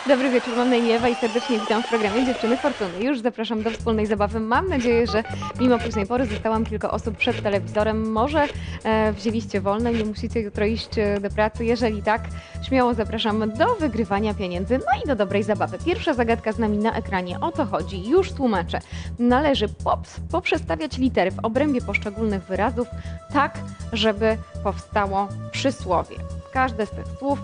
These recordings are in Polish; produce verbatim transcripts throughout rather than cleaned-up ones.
Dobry wieczór, mam na imię Ewa i serdecznie witam w programie Dziewczyny Fortuny. Już zapraszam do wspólnej zabawy. Mam nadzieję, że mimo późnej pory zostałam kilka osób przed telewizorem. Może e, wzięliście wolne, nie musicie jutro iść e, do pracy. Jeżeli tak, śmiało zapraszam do wygrywania pieniędzy, no i do dobrej zabawy. Pierwsza zagadka z nami na ekranie. O to chodzi, już tłumaczę. Należy pop poprzestawiać litery w obrębie poszczególnych wyrazów tak, żeby powstało przysłowie. Każde z tych słów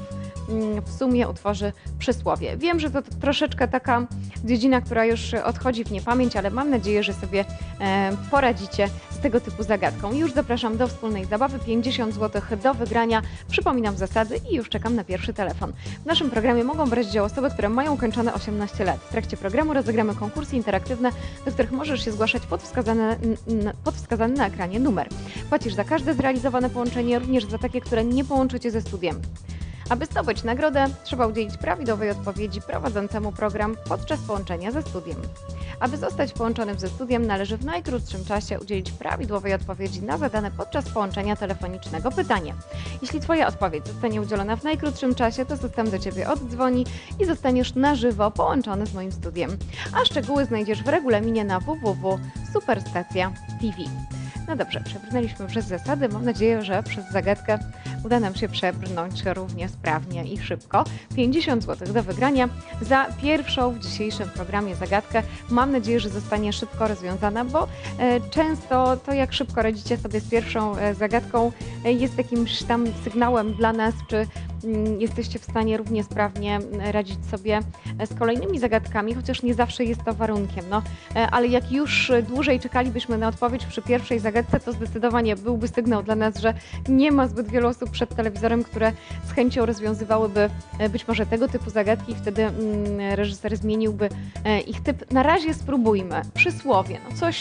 w sumie utworzy przysłowie. Wiem, że to troszeczkę taka dziedzina, która już odchodzi w niepamięć, ale mam nadzieję, że sobie poradzicie z tego typu zagadką. Już zapraszam do wspólnej zabawy. pięćdziesiąt złotych do wygrania. Przypominam zasady i już czekam na pierwszy telefon. W naszym programie mogą brać udział osoby, które mają ukończone osiemnaście lat. W trakcie programu rozegramy konkursy interaktywne, do których możesz się zgłaszać pod wskazany, pod wskazany na ekranie numer. Płacisz za każde zrealizowane połączenie, również za takie, które nie połączy cię ze studiem. Aby zdobyć nagrodę, trzeba udzielić prawidłowej odpowiedzi prowadzącemu program podczas połączenia ze studiem. Aby zostać połączonym ze studiem, należy w najkrótszym czasie udzielić prawidłowej odpowiedzi na zadane podczas połączenia telefonicznego pytanie. Jeśli Twoja odpowiedź zostanie udzielona w najkrótszym czasie, to system do Ciebie oddzwoni i zostaniesz na żywo połączony z moim studiem. A szczegóły znajdziesz w regulaminie na w w w kropka superstacja kropka t v. No dobrze, przebrnęliśmy przez zasady. Mam nadzieję, że przez zagadkę uda nam się przebrnąć równie sprawnie i szybko. pięćdziesiąt złotych do wygrania za pierwszą w dzisiejszym programie zagadkę. Mam nadzieję, że zostanie szybko rozwiązana, bo e, często to, jak szybko radzicie sobie z pierwszą e, zagadką, e, jest jakimś tam sygnałem dla nas, czy jesteście w stanie równie sprawnie radzić sobie z kolejnymi zagadkami, chociaż nie zawsze jest to warunkiem. No, ale jak już dłużej czekalibyśmy na odpowiedź przy pierwszej zagadce, to zdecydowanie byłby sygnał dla nas, że nie ma zbyt wielu osób przed telewizorem, które z chęcią rozwiązywałyby być może tego typu zagadki i wtedy reżyser zmieniłby ich typ. Na razie spróbujmy. Przysłowie. No coś,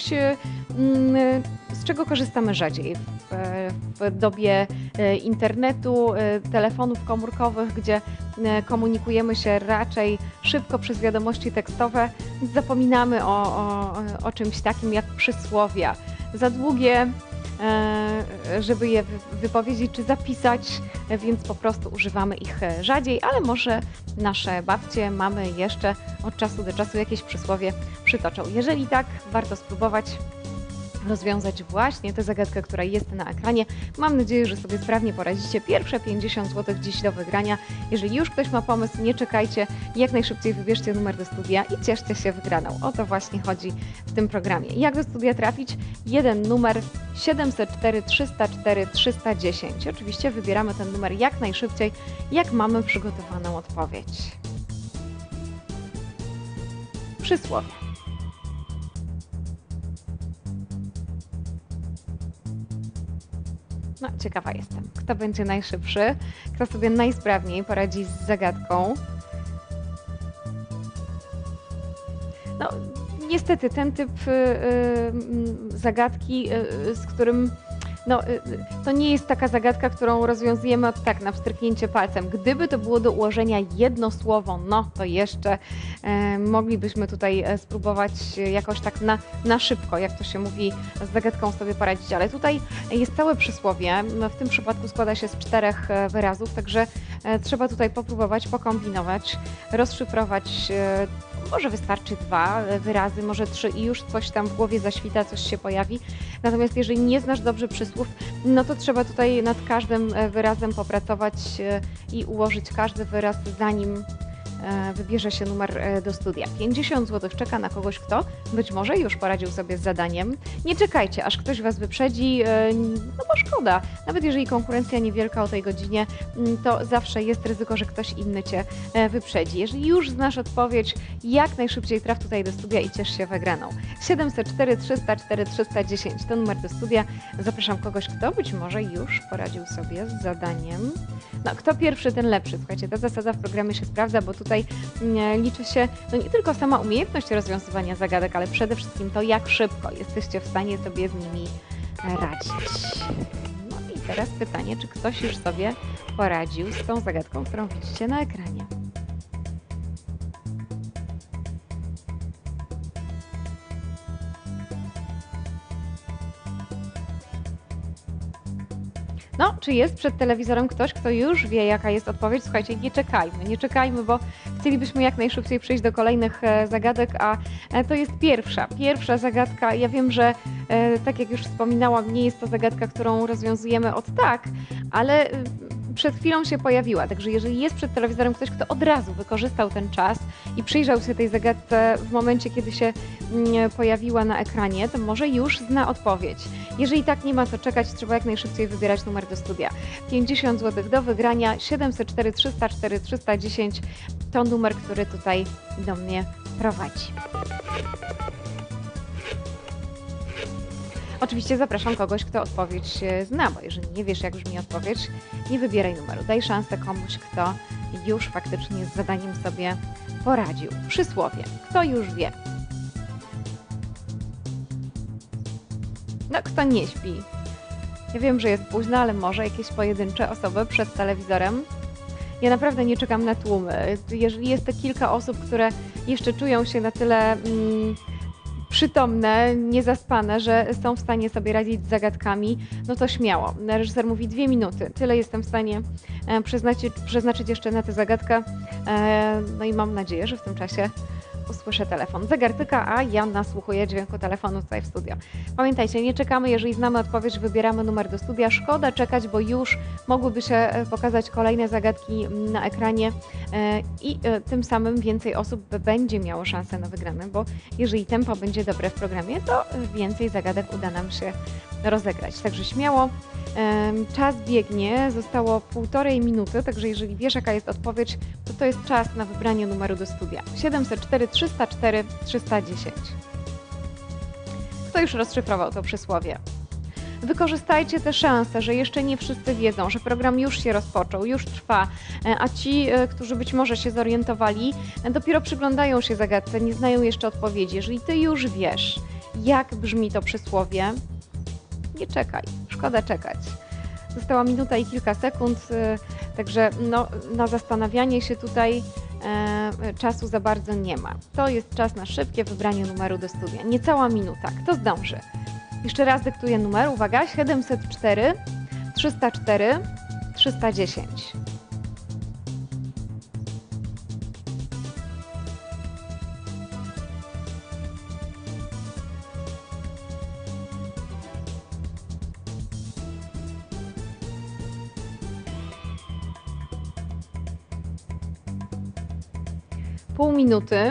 z czego korzystamy rzadziej w, w dobie internetu, telefonów komórkowych, gdzie komunikujemy się raczej szybko przez wiadomości tekstowe. Zapominamy o, o, o czymś takim jak przysłowia. Za długie, żeby je wypowiedzieć czy zapisać, więc po prostu używamy ich rzadziej, ale może nasze babcie, mamy jeszcze od czasu do czasu jakieś przysłowie przytoczą. Jeżeli tak, warto spróbować rozwiązać właśnie tę zagadkę, która jest na ekranie. Mam nadzieję, że sobie sprawnie poradzicie. Pierwsze pięćdziesiąt złotych dziś do wygrania. Jeżeli już ktoś ma pomysł, nie czekajcie. Jak najszybciej wybierzcie numer do studia i cieszcie się wygraną. O to właśnie chodzi w tym programie. Jak do studia trafić? Jeden numer siedem zero cztery trzysta cztery trzysta dziesięć. Oczywiście wybieramy ten numer jak najszybciej, jak mamy przygotowaną odpowiedź. Przysłowie. No, ciekawa jestem, kto będzie najszybszy, kto sobie najsprawniej poradzi z zagadką. No, niestety ten typ y, y, zagadki, y, z którym no, to nie jest taka zagadka, którą rozwiązujemy od tak na wstryknięcie palcem. Gdyby to było do ułożenia jedno słowo, no to jeszcze e, moglibyśmy tutaj spróbować jakoś tak na, na szybko, jak to się mówi, z zagadką sobie poradzić. Ale tutaj jest całe przysłowie. W tym przypadku składa się z czterech wyrazów, także e, trzeba tutaj popróbować, pokombinować, rozszyfrować. E, Może wystarczy dwa wyrazy, może trzy i już coś tam w głowie zaświta, coś się pojawi. Natomiast jeżeli nie znasz dobrze przysłów, no to trzeba tutaj nad każdym wyrazem popracować i ułożyć każdy wyraz, zanim wybierze się numer do studia. pięćdziesiąt złotych czeka na kogoś, kto być może już poradził sobie z zadaniem. Nie czekajcie, aż ktoś Was wyprzedzi, no bo szkoda. Nawet jeżeli konkurencja niewielka o tej godzinie, to zawsze jest ryzyko, że ktoś inny Cię wyprzedzi. Jeżeli już znasz odpowiedź, jak najszybciej traf tutaj do studia i ciesz się wygraną. siedem zero cztery trzysta cztery trzysta dziesięć to numer do studia. Zapraszam kogoś, kto być może już poradził sobie z zadaniem. No, kto pierwszy, ten lepszy. Słuchajcie, ta zasada w programie się sprawdza, bo tutaj liczy się no nie tylko sama umiejętność rozwiązywania zagadek, ale przede wszystkim to, jak szybko jesteście w stanie sobie z nimi radzić. No i teraz pytanie, czy ktoś już sobie poradził z tą zagadką, którą widzicie na ekranie. No, Czy jest przed telewizorem ktoś, kto już wie, jaka jest odpowiedź? Słuchajcie, nie czekajmy, nie czekajmy, bo chcielibyśmy jak najszybciej przejść do kolejnych e, zagadek, a e, to jest pierwsza, pierwsza zagadka. Ja wiem, że e, tak jak już wspominałam, nie jest to zagadka, którą rozwiązujemy od tak, ale e, przed chwilą się pojawiła. Także jeżeli jest przed telewizorem ktoś, kto od razu wykorzystał ten czas i przyjrzał się tej zagadce w momencie, kiedy się mm, pojawiła na ekranie, to może już zna odpowiedź. Jeżeli tak, nie ma co czekać, trzeba jak najszybciej wybierać numer do studia. pięćdziesiąt złotych do wygrania, siedemset cztery trzysta cztery trzysta dziesięć to numer, który tutaj do mnie prowadzi. Oczywiście zapraszam kogoś, kto odpowiedź zna, bo jeżeli nie wiesz, jak brzmi odpowiedź, nie wybieraj numeru. Daj szansę komuś, kto już faktycznie z zadaniem sobie poradził. Przysłowie. Kto już wie? No, kto nie śpi? Ja wiem, że jest późno, ale może jakieś pojedyncze osoby przed telewizorem? Ja naprawdę nie czekam na tłumy. Jeżeli jest to kilka osób, które jeszcze czują się na tyle mm, przytomne, niezaspane, że są w stanie sobie radzić z zagadkami, no to śmiało. Reżyser mówi dwie minuty. Tyle jestem w stanie e, przeznaczyć, przeznaczyć jeszcze na tę zagadkę. E, no i mam nadzieję, że w tym czasie usłyszę telefon. Zegar tyka, a ja nasłuchuję dźwięku telefonu tutaj w studio. Pamiętajcie, nie czekamy, jeżeli znamy odpowiedź, wybieramy numer do studia. Szkoda czekać, bo już mogłyby się pokazać kolejne zagadki na ekranie i tym samym więcej osób będzie miało szansę na wygrane, bo jeżeli tempo będzie dobre w programie, to więcej zagadek uda nam się rozegrać. Także śmiało, czas biegnie, zostało półtorej minuty, także jeżeli wiesz, jaka jest odpowiedź, to to jest czas na wybranie numeru do studia. siedemset cztery trzysta cztery trzysta dziesięć. Kto już rozszyfrował to przysłowie? Wykorzystajcie tę szansę, że jeszcze nie wszyscy wiedzą, że program już się rozpoczął, już trwa, a ci, którzy być może się zorientowali, dopiero przyglądają się zagadce, nie znają jeszcze odpowiedzi. Jeżeli ty już wiesz, jak brzmi to przysłowie, nie czekaj, szkoda czekać. Została minuta i kilka sekund, także no, na zastanawianie się tutaj e, czasu za bardzo nie ma. To jest czas na szybkie wybranie numeru do studia. Niecała minuta. Kto zdąży? Jeszcze raz dyktuję numer. Uwaga, siedemset cztery trzysta cztery trzysta dziesięć. Pół minuty.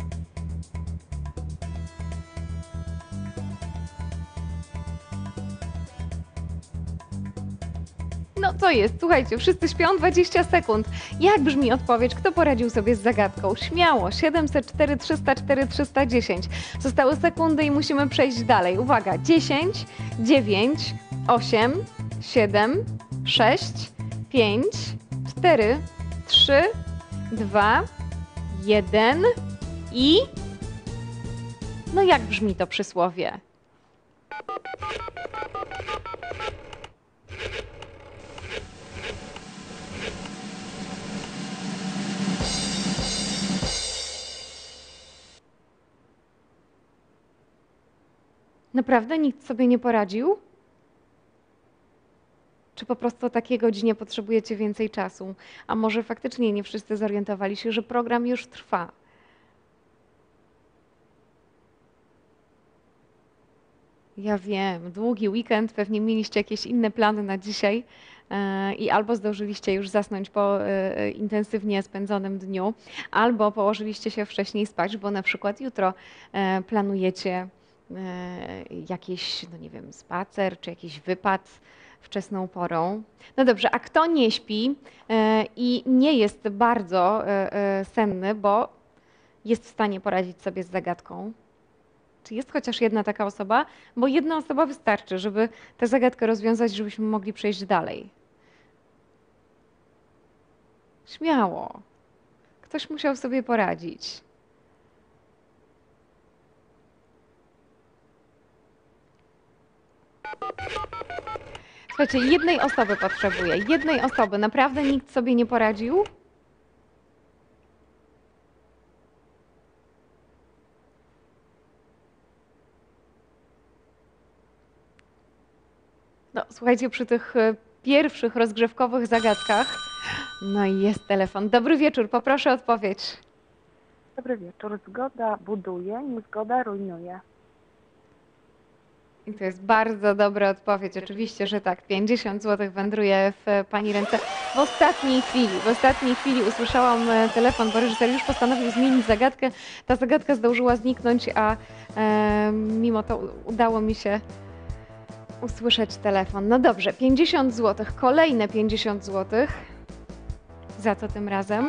No co jest? Słuchajcie, wszyscy śpią dwadzieścia sekund. Jak brzmi odpowiedź? Kto poradził sobie z zagadką? Śmiało, siedemset cztery trzysta cztery trzysta dziesięć. Zostały sekundy i musimy przejść dalej. Uwaga, dziesięć, dziewięć, osiem, siedem, sześć, pięć, cztery, trzy, dwa, jeden i... No jak brzmi to przysłowie? Naprawdę nikt sobie nie poradził? Czy po prostu o takiej godzinie potrzebujecie więcej czasu? A może faktycznie nie wszyscy zorientowali się, że program już trwa? Ja wiem, długi weekend, pewnie mieliście jakieś inne plany na dzisiaj e, i albo zdążyliście już zasnąć po e, intensywnie spędzonym dniu, albo położyliście się wcześniej spać, bo na przykład jutro e, planujecie e, jakiś, no nie wiem, spacer czy jakiś wypad wczesną porą. No dobrze, a kto nie śpi e, i nie jest bardzo e, e, senny, bo jest w stanie poradzić sobie z zagadką? Czy jest chociaż jedna taka osoba? Bo jedna osoba wystarczy, żeby tę zagadkę rozwiązać, żebyśmy mogli przejść dalej. Śmiało. Ktoś musiał sobie poradzić. Słuchajcie, jednej osoby potrzebuję. Jednej osoby. Naprawdę nikt sobie nie poradził? No, słuchajcie, przy tych pierwszych rozgrzewkowych zagadkach. No i jest telefon. Dobry wieczór, poproszę o odpowiedź. Dobry wieczór. Zgoda buduje, niezgoda rujnuje. I to jest bardzo dobra odpowiedź. Oczywiście, że tak. pięćdziesiąt złotych wędruje w Pani ręce. W ostatniej chwili, w ostatniej chwili usłyszałam e, telefon, bo reżyser już postanowił zmienić zagadkę. Ta zagadka zdążyła zniknąć, a e, mimo to u- udało mi się usłyszeć telefon. No dobrze, pięćdziesiąt złotych, kolejne pięćdziesiąt złotych. Za co tym razem?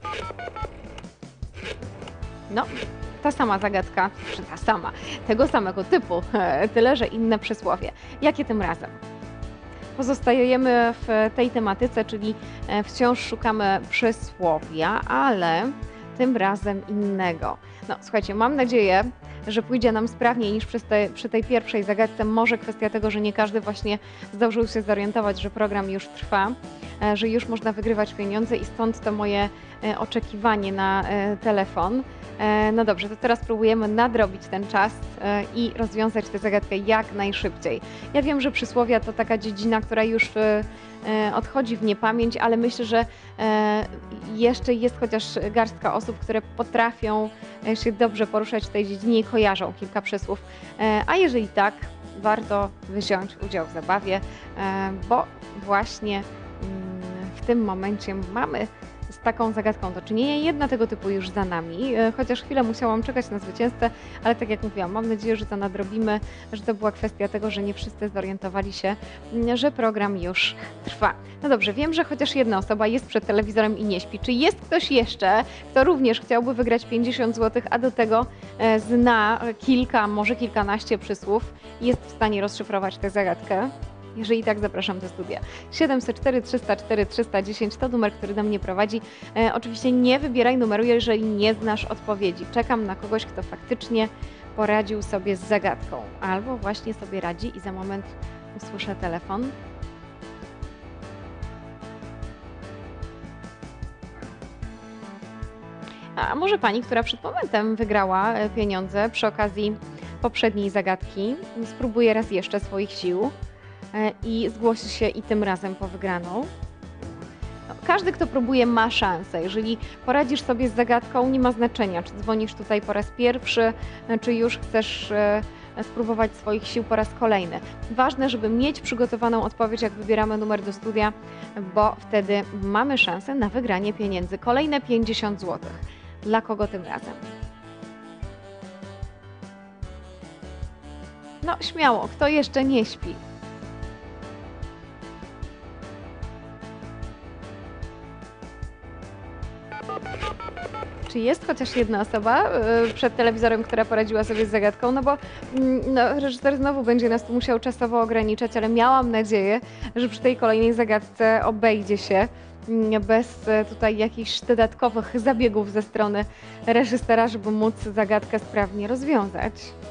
No, ta sama zagadka, czy ta sama, tego samego typu, tyle że inne przysłowie. Jakie tym razem? Pozostajemy w tej tematyce, czyli e, wciąż szukamy przysłowia, ale tym razem innego. No, słuchajcie, mam nadzieję, że pójdzie nam sprawniej niż przy tej, przy tej pierwszej zagadce. Może kwestia tego, że nie każdy właśnie zdążył się zorientować, że program już trwa, e, że już można wygrywać pieniądze i stąd to moje e, oczekiwanie na e, telefon. E, No dobrze, to teraz próbujemy nadrobić ten czas e, i rozwiązać tę zagadkę jak najszybciej. Ja wiem, że przysłowia to taka dziedzina, która już e, e, odchodzi w niepamięć, ale myślę, że e, jeszcze jest chociaż garstka osób, które potrafią e, się dobrze poruszać w tej dziedzinie i kojarzą kilka przysłów. E, A jeżeli tak, warto wziąć udział w zabawie, e, bo właśnie mm, w tym momencie mamy z taką zagadką do czynienia. Jedna tego typu już za nami, e, chociaż chwilę musiałam czekać na zwycięzcę, ale tak jak mówiłam, mam nadzieję, że to nadrobimy, że to była kwestia tego, że nie wszyscy zorientowali się, m, że program już trwa. No dobrze, wiem, że chociaż jedna osoba jest przed telewizorem i nie śpi. Czy jest ktoś jeszcze, kto również chciałby wygrać pięćdziesiąt złotych, a do tego e, zna kilka, może kilkanaście przysłów i jest w stanie rozszyfrować tę zagadkę? Jeżeli tak, zapraszam do studia. siedemset cztery trzysta cztery trzysta dziesięć to numer, który do mnie prowadzi. E, oczywiście nie wybieraj numeru, jeżeli nie znasz odpowiedzi. Czekam na kogoś, kto faktycznie poradził sobie z zagadką. Albo właśnie sobie radzi i za moment usłyszę telefon. A może pani, która przed momentem wygrała e, pieniądze przy okazji poprzedniej zagadki, spróbuje raz jeszcze swoich sił e, i zgłosi się i tym razem po wygraną. No, każdy, kto próbuje, ma szansę. Jeżeli poradzisz sobie z zagadką, nie ma znaczenia, czy dzwonisz tutaj po raz pierwszy, e, czy już chcesz e, spróbować swoich sił po raz kolejny. Ważne, żeby mieć przygotowaną odpowiedź, jak wybieramy numer do studia, bo wtedy mamy szansę na wygranie pieniędzy. Kolejne pięćdziesiąt złotych. Dla kogo tym razem? No śmiało, kto jeszcze nie śpi? Czy jest chociaż jedna osoba y, przed telewizorem, która poradziła sobie z zagadką? No bo mm, no, reżyser znowu będzie nas tu musiał czasowo ograniczać, ale miałam nadzieję, że przy tej kolejnej zagadce obejdzie się mm, bez e, tutaj jakichś dodatkowych zabiegów ze strony reżysera, żeby móc zagadkę sprawnie rozwiązać.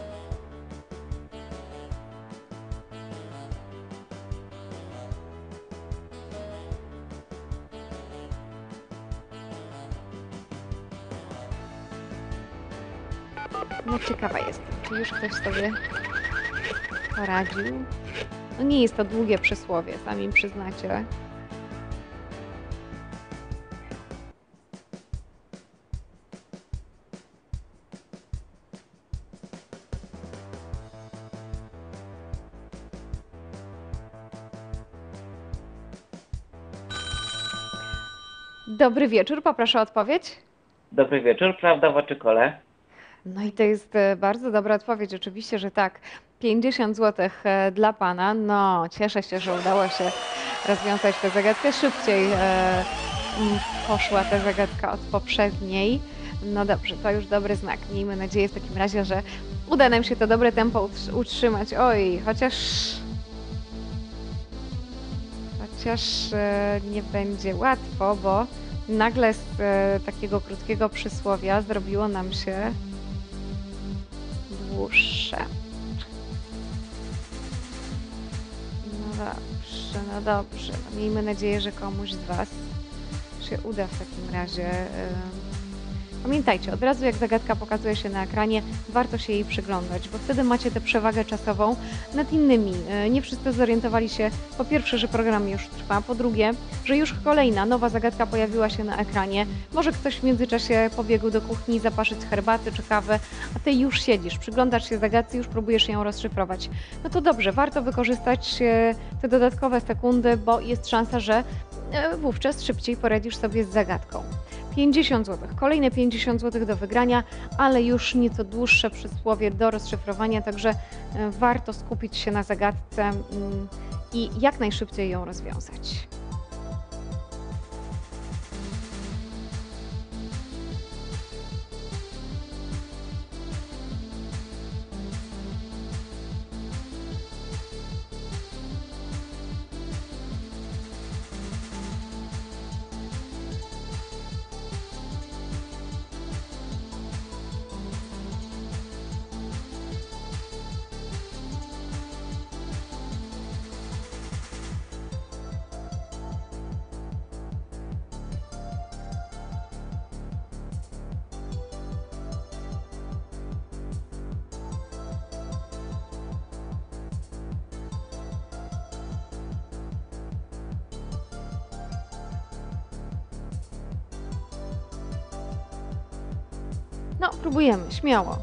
No ciekawa jestem, czy już ktoś sobie poradził. No nie jest to długie przysłowie, sami przyznacie. Dobry wieczór, poproszę o odpowiedź. Dobry wieczór, prawda w oczykole? No i to jest e, bardzo dobra odpowiedź, oczywiście, że tak. pięćdziesiąt złotych e, dla Pana. No, cieszę się, że udało się rozwiązać tę zagadkę. Szybciej e, mm, poszła ta zagadka od poprzedniej. No dobrze, to już dobry znak. Miejmy nadzieję w takim razie, że uda nam się to dobre tempo utr- utrzymać. Oj, chociaż... Chociaż e, nie będzie łatwo, bo nagle z e, takiego krótkiego przysłowia zrobiło nam się dłuższe. No dobrze, no dobrze. No miejmy nadzieję, że komuś z Was się uda w takim razie. Yy, Pamiętajcie, od razu jak zagadka pokazuje się na ekranie, warto się jej przyglądać, bo wtedy macie tę przewagę czasową nad innymi. E, Nie wszyscy zorientowali się, po pierwsze, że program już trwa, po drugie, że już kolejna, nowa zagadka pojawiła się na ekranie. Może ktoś w międzyczasie pobiegł do kuchni zaparzyć herbaty czy kawę, a ty już siedzisz, przyglądasz się zagadce, już próbujesz ją rozszyfrować. No to dobrze, warto wykorzystać e, te dodatkowe sekundy, bo jest szansa, że e, wówczas szybciej poradzisz sobie z zagadką. pięćdziesiąt złotych, kolejne pięćdziesiąt złotych do wygrania, ale już nieco dłuższe przysłowie do rozszyfrowania, także e, warto skupić się na zagadce mm, i jak najszybciej ją rozwiązać. No, próbujemy, śmiało.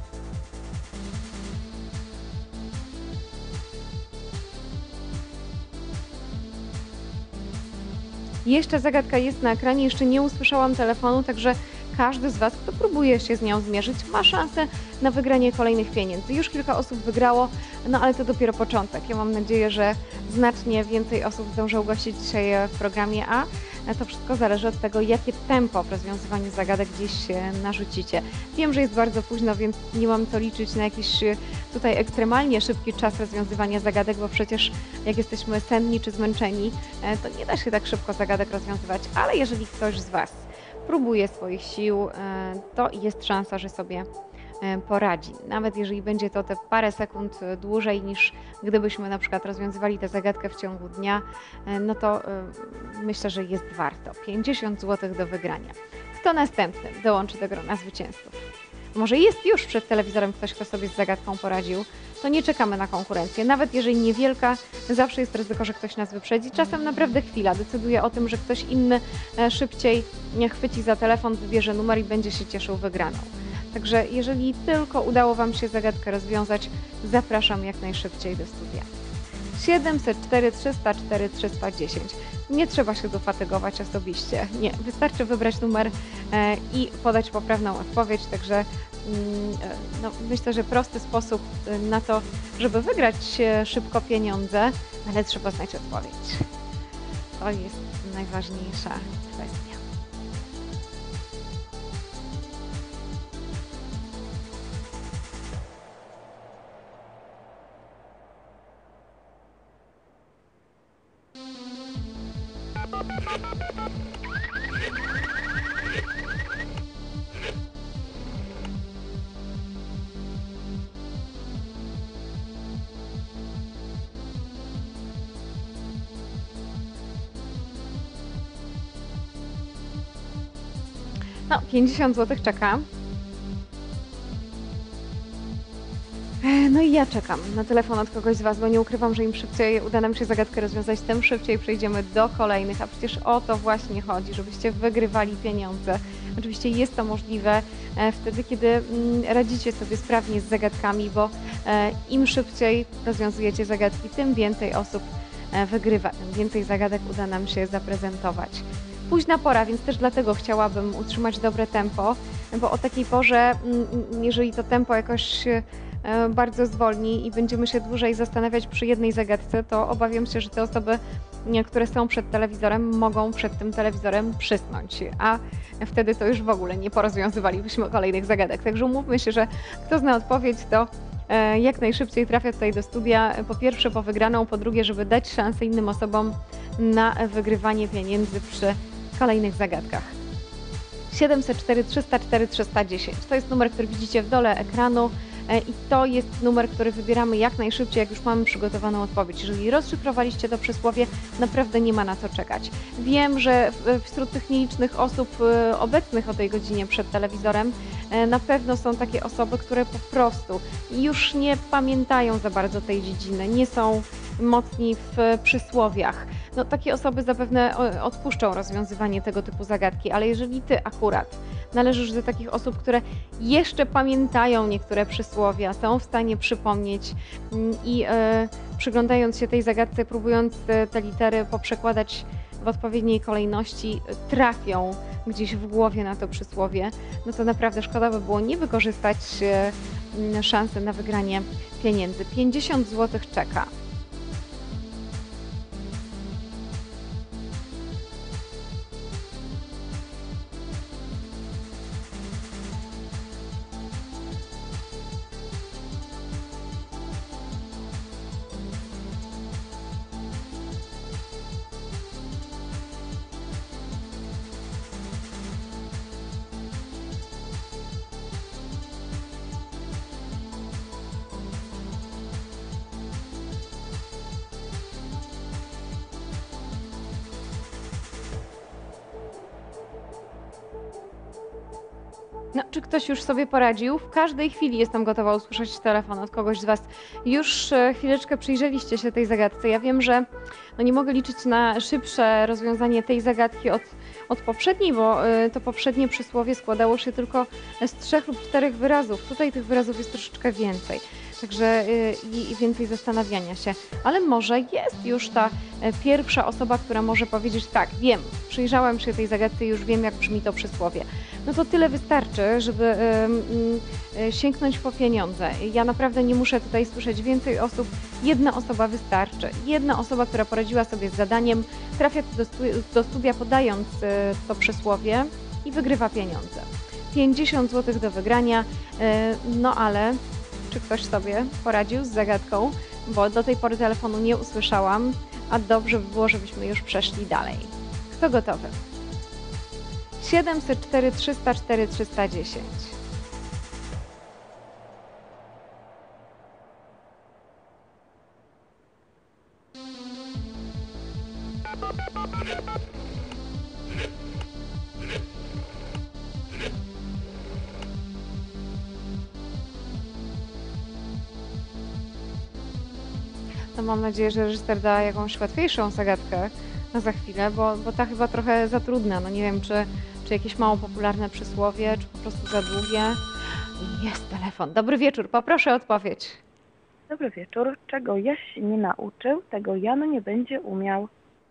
Jeszcze zagadka jest na ekranie, jeszcze nie usłyszałam telefonu, także każdy z Was, kto próbuje się z nią zmierzyć, ma szansę na wygranie kolejnych pieniędzy. Już kilka osób wygrało, no ale to dopiero początek. Ja mam nadzieję, że znacznie więcej osób zdąży gościć dzisiaj w programie, a to wszystko zależy od tego, jakie tempo w rozwiązywaniu zagadek gdzieś się narzucicie. Wiem, że jest bardzo późno, więc nie mam co liczyć na jakiś tutaj ekstremalnie szybki czas rozwiązywania zagadek, bo przecież jak jesteśmy senni czy zmęczeni, to nie da się tak szybko zagadek rozwiązywać, ale jeżeli ktoś z Was próbuje swoich sił, to jest szansa, że sobie poradzi. Nawet jeżeli będzie to te parę sekund dłużej niż gdybyśmy na przykład rozwiązywali tę zagadkę w ciągu dnia, no to myślę, że jest warto. pięćdziesiąt złotych do wygrania. Kto następny dołączy do grona zwycięzców? Może jest już przed telewizorem ktoś, kto sobie z zagadką poradził, to nie czekamy na konkurencję. Nawet jeżeli niewielka, zawsze jest ryzyko, że ktoś nas wyprzedzi. Czasem naprawdę chwila decyduje o tym, że ktoś inny szybciej chwyci za telefon, wybierze numer i będzie się cieszył wygraną. Także jeżeli tylko udało Wam się zagadkę rozwiązać, zapraszam jak najszybciej do studia. siedemset cztery trzysta cztery trzysta dziesięć. Nie trzeba się dofatygować osobiście. Nie, wystarczy wybrać numer e, i podać poprawną odpowiedź. Także mm, no, myślę, że prosty sposób na to, żeby wygrać szybko pieniądze, ale trzeba znać odpowiedź. To jest najważniejsza kwestia. No, pięćdziesiąt złotych czeka. No i ja czekam na telefon od kogoś z Was, bo nie ukrywam, że im szybciej uda nam się zagadkę rozwiązać, tym szybciej przejdziemy do kolejnych, a przecież o to właśnie chodzi, żebyście wygrywali pieniądze. Oczywiście jest to możliwe wtedy, kiedy radzicie sobie sprawnie z zagadkami, bo im szybciej rozwiązujecie zagadki, tym więcej osób wygrywa, tym więcej zagadek uda nam się zaprezentować. Późna pora, więc też dlatego chciałabym utrzymać dobre tempo, bo o takiej porze, jeżeli to tempo jakoś bardzo zwolni i będziemy się dłużej zastanawiać przy jednej zagadce, to obawiam się, że te osoby, które są przed telewizorem, mogą przed tym telewizorem przysnąć, a wtedy to już w ogóle nie porozwiązywalibyśmy kolejnych zagadek. Także umówmy się, że kto zna odpowiedź, to jak najszybciej trafia tutaj do studia, po pierwsze po wygraną, po drugie, żeby dać szansę innym osobom na wygrywanie pieniędzy przy kolejnych zagadkach. siedemset cztery trzysta cztery trzysta dziesięć to jest numer, który widzicie w dole ekranu. e, i to jest numer, który wybieramy jak najszybciej, jak już mamy przygotowaną odpowiedź. Jeżeli rozszyfrowaliście to przysłowie, naprawdę nie ma na co czekać. Wiem, że w- wśród tych nielicznych osób e, obecnych o tej godzinie przed telewizorem e, na pewno są takie osoby, które po prostu już nie pamiętają za bardzo tej dziedziny, nie są mocni w przysłowiach. No, takie osoby zapewne o, odpuszczą rozwiązywanie tego typu zagadki, ale jeżeli ty akurat należysz do takich osób, które jeszcze pamiętają niektóre przysłowia, są w stanie przypomnieć mm, i e, przyglądając się tej zagadce, próbując e, te litery poprzekładać w odpowiedniej kolejności, e, trafią gdzieś w głowie na to przysłowie, no to naprawdę szkoda by było nie wykorzystać e, m, szansy na wygranie pieniędzy. pięćdziesiąt złotych czeka. No, czy ktoś już sobie poradził? W każdej chwili jestem gotowa usłyszeć telefon od kogoś z Was. Już e, chwileczkę przyjrzeliście się tej zagadce. Ja wiem, że no nie mogę liczyć na szybsze rozwiązanie tej zagadki od, od poprzedniej, bo e, to poprzednie przysłowie składało się tylko z trzech lub czterech wyrazów. Tutaj tych wyrazów jest troszeczkę więcej. Także e, i, i więcej zastanawiania się. Ale może jest już ta e, pierwsza osoba, która może powiedzieć tak, wiem, przyjrzałem się tej zagadce i już wiem, jak brzmi to przysłowie. No to tyle wystarczy, żeby ym, y, sięgnąć po pieniądze. Ja naprawdę nie muszę tutaj słyszeć więcej osób. Jedna osoba wystarczy. Jedna osoba, która poradziła sobie z zadaniem, trafia do, stu do studia podając y, to przysłowie i wygrywa pieniądze. pięćdziesiąt złotych do wygrania, y, no ale czy ktoś sobie poradził z zagadką? Bo do tej pory telefonu nie usłyszałam, a dobrze by było, żebyśmy już przeszli dalej. Kto gotowy? siedemset cztery trzysta cztery trzysta dziesięć. No mam nadzieję, że reżyser da jakąś łatwiejszą zagadkę na za chwilę, bo, bo ta chyba trochę za trudna. No nie wiem, czy, czy jakieś mało popularne przysłowie, czy po prostu za długie. Jest telefon. Dobry wieczór, poproszę o odpowiedź. Dobry wieczór. Czego Jaś się nie nauczył, tego Jan nie będzie umiał.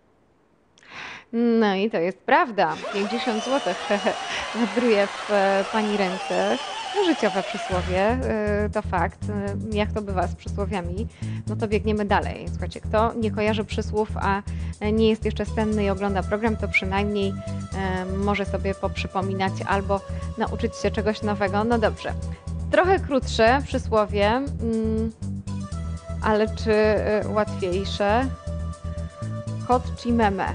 No i to jest prawda. pięćdziesiąt złotych wędruje w e, Pani ręce. No, życiowe przysłowie, e, to fakt. E, Jak to bywa z przysłowiami? No to biegniemy dalej. Słuchajcie, kto nie kojarzy przysłów, a e, nie jest jeszcze senny i ogląda program, to przynajmniej e, może sobie poprzypominać albo nauczyć się czegoś nowego. No dobrze. Trochę krótsze przysłowie, mm, ale czy e, łatwiejsze? Kot czy meme?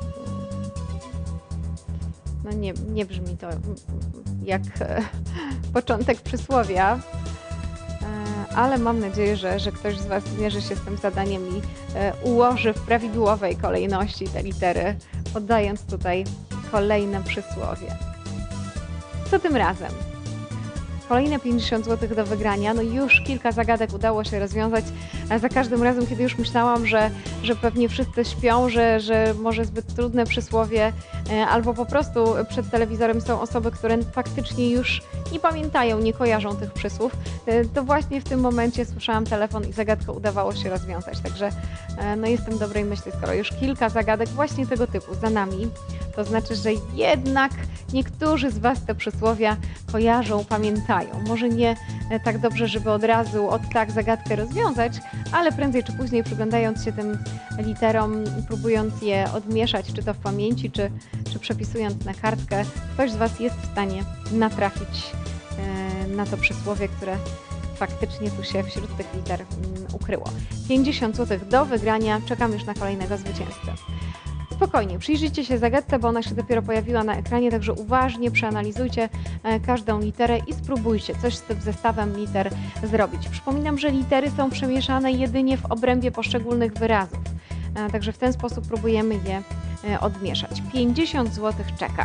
No nie, nie brzmi to jak e, początek przysłowia, e, ale mam nadzieję, że, że ktoś z Was zmierzy się z tym zadaniem i e, ułoży w prawidłowej kolejności te litery, podając tutaj kolejne przysłowie. Co tym razem? Kolejne pięćdziesiąt złotych do wygrania. No już kilka zagadek udało się rozwiązać, a za każdym razem, kiedy już myślałam, że, że pewnie wszyscy śpią, że, że może zbyt trudne przysłowie, e, albo po prostu przed telewizorem są osoby, które faktycznie już nie pamiętają, nie kojarzą tych przysłów, e, to właśnie w tym momencie słyszałam telefon i zagadkę udawało się rozwiązać. Także e, no jestem dobrej myśli, skoro już kilka zagadek właśnie tego typu za nami, to znaczy, że jednak niektórzy z Was te przysłowia kojarzą, pamiętają. Może nie tak dobrze, żeby od razu od tak zagadkę rozwiązać, ale prędzej czy później przyglądając się tym literom, próbując je odmieszać, czy to w pamięci, czy, czy przepisując na kartkę, ktoś z Was jest w stanie natrafić e, na to przysłowie, które faktycznie tu się wśród tych liter mm, ukryło. pięćdziesiąt złotych do wygrania. Czekam już na kolejnego zwycięzcę. spokojnie, przyjrzyjcie się zagadce, bo ona się dopiero pojawiła na ekranie, także uważnie przeanalizujcie e, każdą literę i spróbujcie coś z tym zestawem liter zrobić. Przypominam, że litery są przemieszane jedynie w obrębie poszczególnych wyrazów, e, także w ten sposób próbujemy je e, odmieszać. pięćdziesiąt złotych czeka.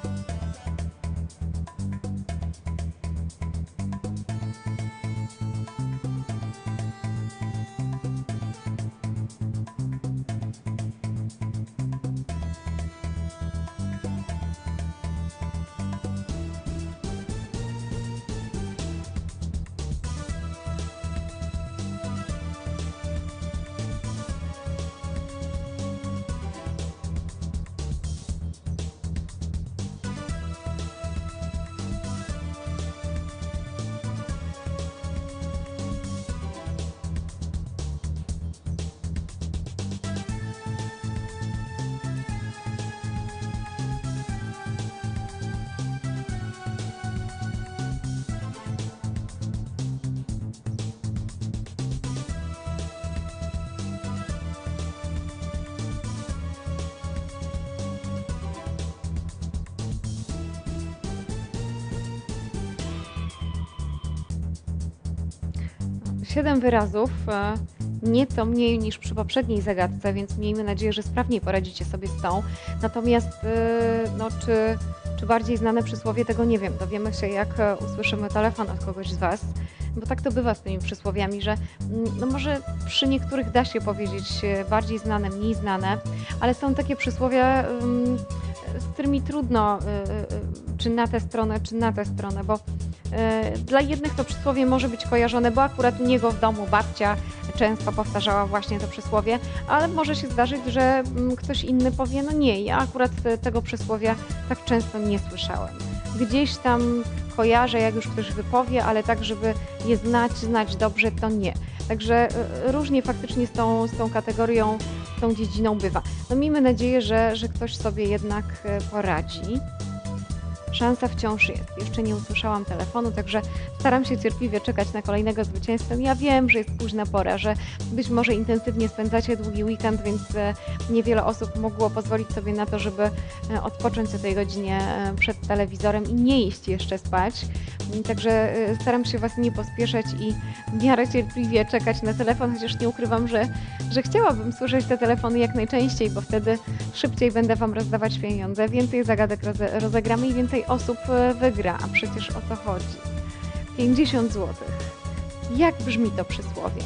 Siedem wyrazów, e, nieco mniej niż przy poprzedniej zagadce, więc miejmy nadzieję, że sprawniej poradzicie sobie z tą. Natomiast e, no, czy, czy bardziej znane przysłowie, tego nie wiem. Dowiemy się, jak e, usłyszymy telefon od kogoś z Was. Bo tak to bywa z tymi przysłowiami, że mm, no może przy niektórych da się powiedzieć e, bardziej znane, mniej znane, ale są takie przysłowia, ym, z którymi trudno, y, y, czy na tę stronę, czy na tę stronę, bo y, dla jednych to przysłowie może być kojarzone, bo akurat u niego w domu babcia często powtarzała właśnie to przysłowie, ale może się zdarzyć, że mm, ktoś inny powie, no nie, ja akurat te, tego przysłowia tak często nie słyszałem. Gdzieś tam kojarzę, jak już ktoś wypowie, ale tak, żeby je znać, znać dobrze, to nie. Także y, różnie faktycznie z tą, z tą kategorią, z tą dziedziną bywa. No miejmy nadzieję, że, że ktoś sobie jednak y, poradzi. Szansa wciąż jest. Jeszcze nie usłyszałam telefonu, także staram się cierpliwie czekać na kolejnego zwycięzcę. Ja wiem, że jest późna pora, że być może intensywnie spędzacie długi weekend, więc e, niewiele osób mogło pozwolić sobie na to, żeby e, odpocząć o tej godzinie e, przed telewizorem i nie iść jeszcze spać. Także e, staram się Was nie pospieszać i w miarę cierpliwie czekać na telefon, chociaż nie ukrywam, że, że chciałabym słyszeć te telefony jak najczęściej, bo wtedy szybciej będę Wam rozdawać pieniądze, więcej zagadek roze rozegramy i więcej osób wygra, a przecież o to chodzi. pięćdziesiąt złotych. Jak brzmi to przysłowie?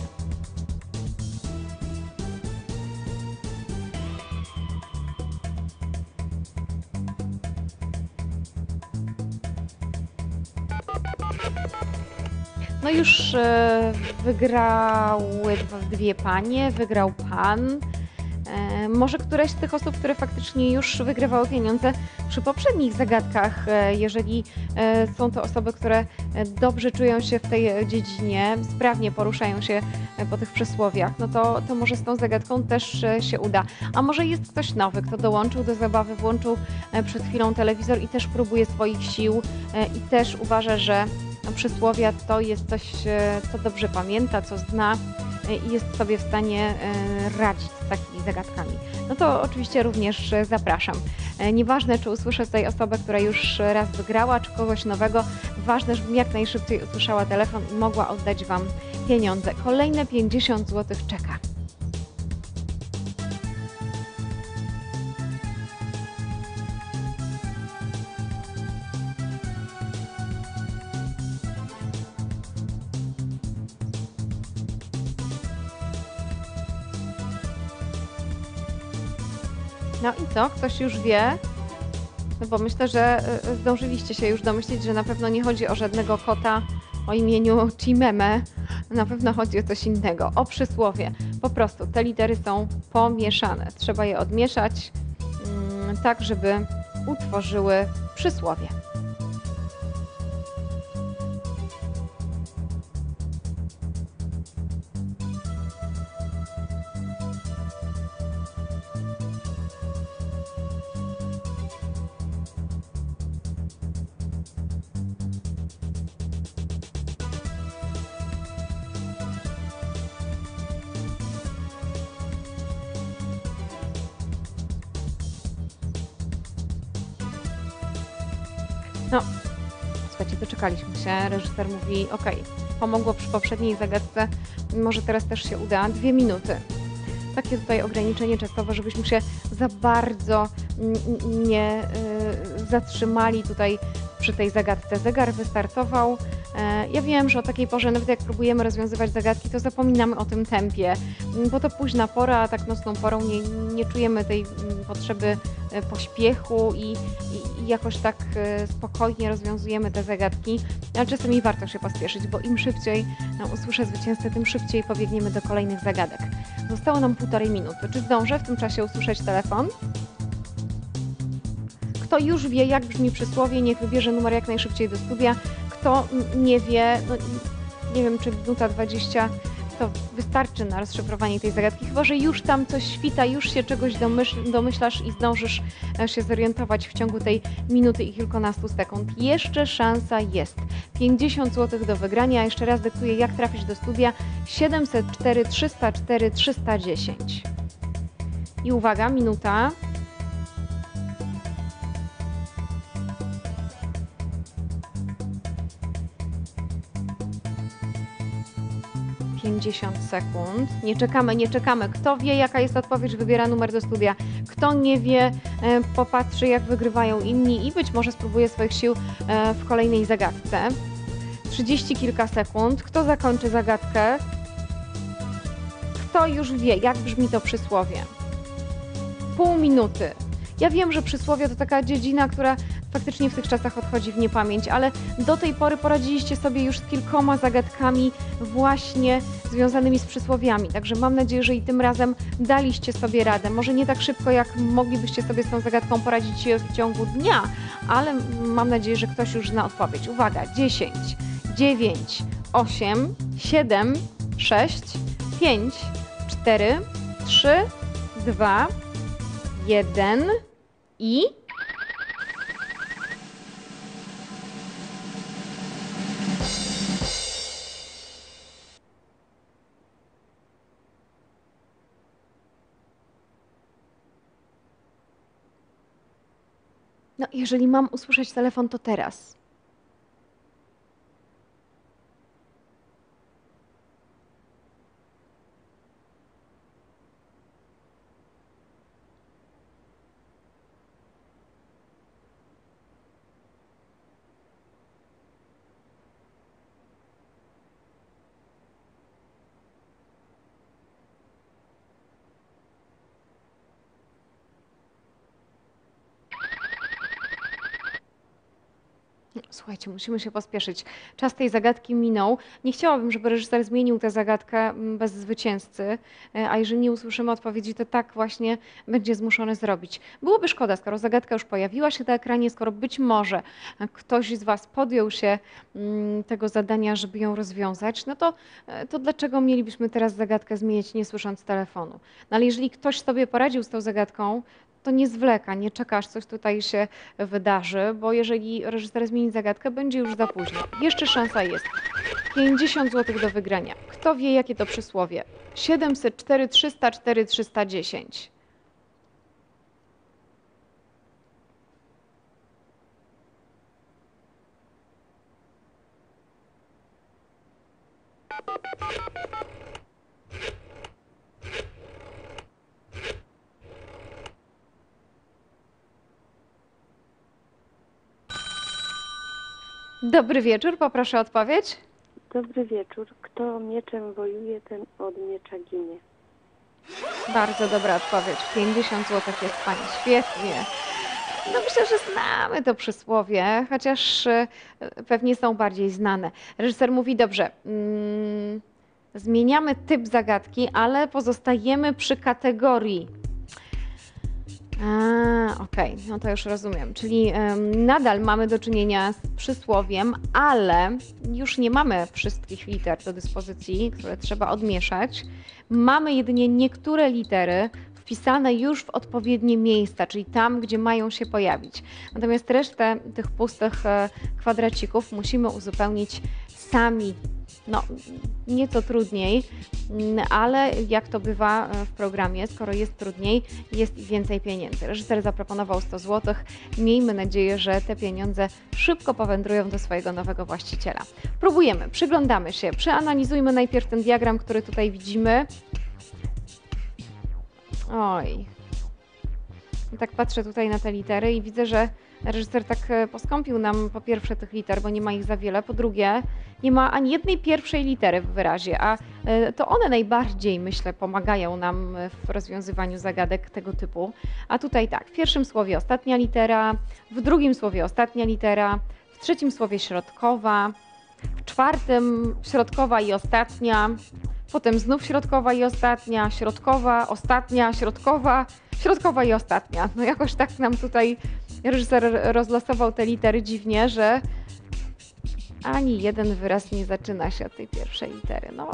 No już e, wygrały dwie panie, wygrał pan. E, może któreś z tych osób, które faktycznie już wygrywały pieniądze przy poprzednich zagadkach, e, jeżeli e, są to osoby, które e, dobrze czują się w tej dziedzinie, sprawnie poruszają się e, po tych przysłowiach, no to, to może z tą zagadką też e, się uda. A może jest ktoś nowy, kto dołączył do zabawy, włączył e, przed chwilą telewizor i też próbuje swoich sił e, i też uważa, że no, przysłowia to jest coś, e, co dobrze pamięta, co zna i jest sobie w stanie e, radzić z takimi zagadkami. No to oczywiście również e, zapraszam. E, Nieważne, czy usłyszę tutaj osobę, która już raz wygrała, czy kogoś nowego, ważne, żebym jak najszybciej usłyszała telefon i mogła oddać Wam pieniądze. Kolejne pięćdziesiąt złotych czeka. No i co? Ktoś już wie? No bo myślę, że y, zdążyliście się już domyślić, że na pewno nie chodzi o żadnego kota o imieniu Cimeme. Na pewno chodzi o coś innego, o przysłowie. Po prostu te litery są pomieszane. Trzeba je odmieszać mm, tak, żeby utworzyły przysłowie. Słuchajcie, doczekaliśmy się. Reżyser mówi, ok, pomogło przy poprzedniej zagadce, może teraz też się uda. Dwie minuty. Takie tutaj ograniczenie czasowe, żebyśmy się za bardzo nie y, zatrzymali tutaj przy tej zagadce. Zegar wystartował. E, ja wiem, że o takiej porze, nawet jak próbujemy rozwiązywać zagadki, to zapominamy o tym tempie, bo to późna pora, a tak nocną porą nie, nie czujemy tej mm, potrzeby e, pośpiechu i, i, i jakoś tak e, spokojnie rozwiązujemy te zagadki, ale czasami warto się pospieszyć, bo im szybciej no, usłyszę zwycięzcę, tym szybciej pobiegniemy do kolejnych zagadek. Zostało nam półtorej minuty. Czy zdążę w tym czasie usłyszeć telefon? Kto już wie, jak brzmi przysłowie, niech wybierze numer jak najszybciej do studia. Kto nie wie, no, nie wiem, czy minuta dwadzieścia to wystarczy na rozszyfrowanie tej zagadki, chyba że już tam coś świta, już się czegoś domyśl, domyślasz i zdążysz się zorientować w ciągu tej minuty i kilkunastu sekund. Jeszcze szansa jest. pięćdziesiąt złotych do wygrania. Jeszcze raz dyktuję, jak trafić do studia. siedemset cztery trzysta cztery trzysta dziesięć. I uwaga, minuta. pięćdziesiąt sekund. Nie czekamy, nie czekamy. Kto wie, jaka jest odpowiedź, wybiera numer do studia. Kto nie wie, popatrzy, jak wygrywają inni i być może spróbuje swoich sił w kolejnej zagadce. trzydzieści kilka sekund. Kto zakończy zagadkę? Kto już wie, jak brzmi to przysłowie? Pół minuty. Ja wiem, że przysłowie to taka dziedzina, która faktycznie w tych czasach odchodzi w niepamięć, ale do tej pory poradziliście sobie już z kilkoma zagadkami właśnie związanymi z przysłowiami. Także mam nadzieję, że i tym razem daliście sobie radę. Może nie tak szybko, jak moglibyście sobie z tą zagadką poradzić w ciągu dnia, ale mam nadzieję, że ktoś już zna odpowiedź. Uwaga, dziesięć, dziewięć, osiem, siedem, sześć, pięć, cztery, trzy, dwa, jeden i... No, jeżeli mam usłyszeć telefon, to teraz. Słuchajcie, musimy się pospieszyć. Czas tej zagadki minął. Nie chciałabym, żeby reżyser zmienił tę zagadkę bez zwycięzcy, a jeżeli nie usłyszymy odpowiedzi, to tak właśnie będzie zmuszony zrobić. Byłoby szkoda, skoro zagadka już pojawiła się na ekranie, skoro być może ktoś z Was podjął się tego zadania, żeby ją rozwiązać, no to, to dlaczego mielibyśmy teraz zagadkę zmienić, nie słysząc telefonu? No ale jeżeli ktoś sobie poradził z tą zagadką, to nie zwleka, nie czeka, aż coś tutaj się wydarzy, bo jeżeli reżyser zmieni zagadkę, będzie już za późno. Jeszcze szansa jest. pięćdziesiąt złotych do wygrania. Kto wie, jakie to przysłowie? siedemset cztery trzysta cztery trzysta dziesięć. Dobry wieczór, poproszę o odpowiedź. Dobry wieczór. Kto mieczem wojuje, ten od miecza ginie. Bardzo dobra odpowiedź. pięćdziesiąt złotych jest Pani. Świetnie. No myślę, że znamy to przysłowie, chociaż pewnie są bardziej znane. Reżyser mówi, dobrze, mm, zmieniamy typ zagadki, ale pozostajemy przy kategorii. A, okej, okay. No to już rozumiem. Czyli um, nadal mamy do czynienia z przysłowiem, ale już nie mamy wszystkich liter do dyspozycji, które trzeba odmieszać. Mamy jedynie niektóre litery wpisane już w odpowiednie miejsca, czyli tam, gdzie mają się pojawić. Natomiast resztę tych pustych kwadracików musimy uzupełnić sami. no, nieco trudniej, ale jak to bywa w programie, skoro jest trudniej, jest i więcej pieniędzy. Reżyser zaproponował sto złotych. Miejmy nadzieję, że te pieniądze szybko powędrują do swojego nowego właściciela. Próbujemy, przyglądamy się, przeanalizujmy najpierw ten diagram, który tutaj widzimy. Oj, tak patrzę tutaj na te litery i widzę, że reżyser tak poskąpił nam po pierwsze tych liter, bo nie ma ich za wiele, po drugie nie ma ani jednej pierwszej litery w wyrazie, a to one najbardziej, myślę, pomagają nam w rozwiązywaniu zagadek tego typu. A tutaj tak, w pierwszym słowie ostatnia litera, w drugim słowie ostatnia litera, w trzecim słowie środkowa, w czwartym środkowa i ostatnia, potem znów środkowa i ostatnia, środkowa, ostatnia, środkowa, środkowa i ostatnia. No jakoś tak nam tutaj reżyser rozlosował te litery dziwnie, że ani jeden wyraz nie zaczyna się od tej pierwszej litery. No,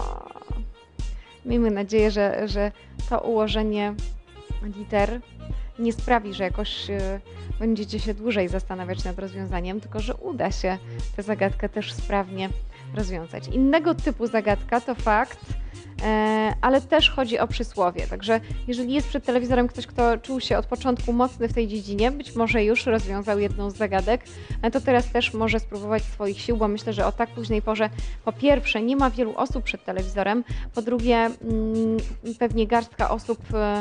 miejmy nadzieję, że, że to ułożenie liter nie sprawi, że jakoś będziecie się dłużej zastanawiać nad rozwiązaniem, tylko że uda się tę zagadkę też sprawnie rozwiązać. Innego typu zagadka to fakt, ale też chodzi o przysłowie. Także jeżeli jest przed telewizorem ktoś, kto czuł się od początku mocny w tej dziedzinie, być może już rozwiązał jedną z zagadek, to teraz też może spróbować swoich sił, bo myślę, że o tak późnej porze po pierwsze nie ma wielu osób przed telewizorem, po drugie pewnie garstka osób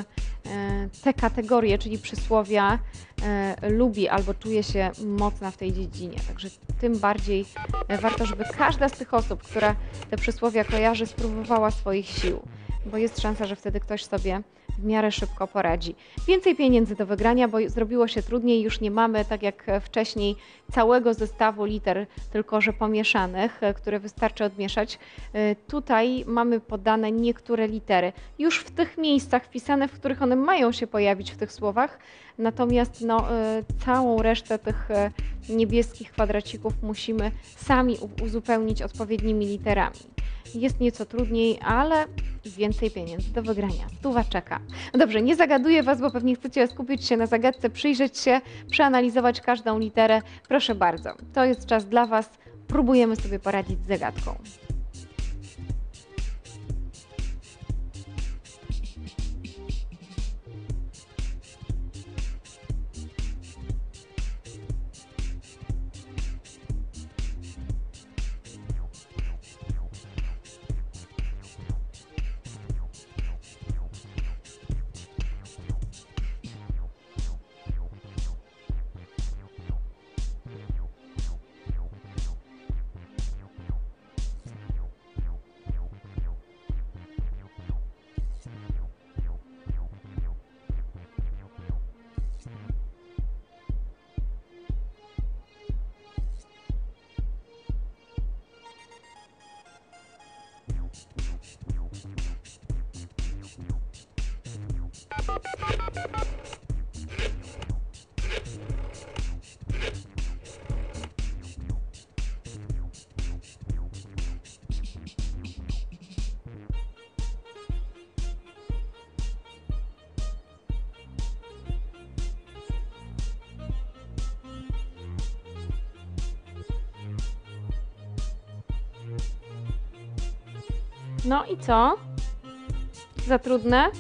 te kategorie, czyli przysłowia, lubi albo czuje się mocna w tej dziedzinie. Także tym bardziej warto, żeby każda z tych osób, która te przysłowia kojarzy, spróbowała swoich sił, bo jest szansa, że wtedy ktoś sobie w miarę szybko poradzi. Więcej pieniędzy do wygrania, bo zrobiło się trudniej, już nie mamy, tak jak wcześniej, całego zestawu liter, tylko że pomieszanych, które wystarczy odmieszać. Tutaj mamy podane niektóre litery, już w tych miejscach wpisane, w których one mają się pojawić w tych słowach, natomiast no, całą resztę tych niebieskich kwadracików musimy sami uzupełnić odpowiednimi literami. Jest nieco trudniej, ale więcej pieniędzy do wygrania. Stuwa czeka. No dobrze, nie zagaduję Was, bo pewnie chcecie skupić się na zagadce, przyjrzeć się, przeanalizować każdą literę. Proszę bardzo, to jest czas dla Was. Próbujemy sobie poradzić z zagadką. No i co? Za trudne?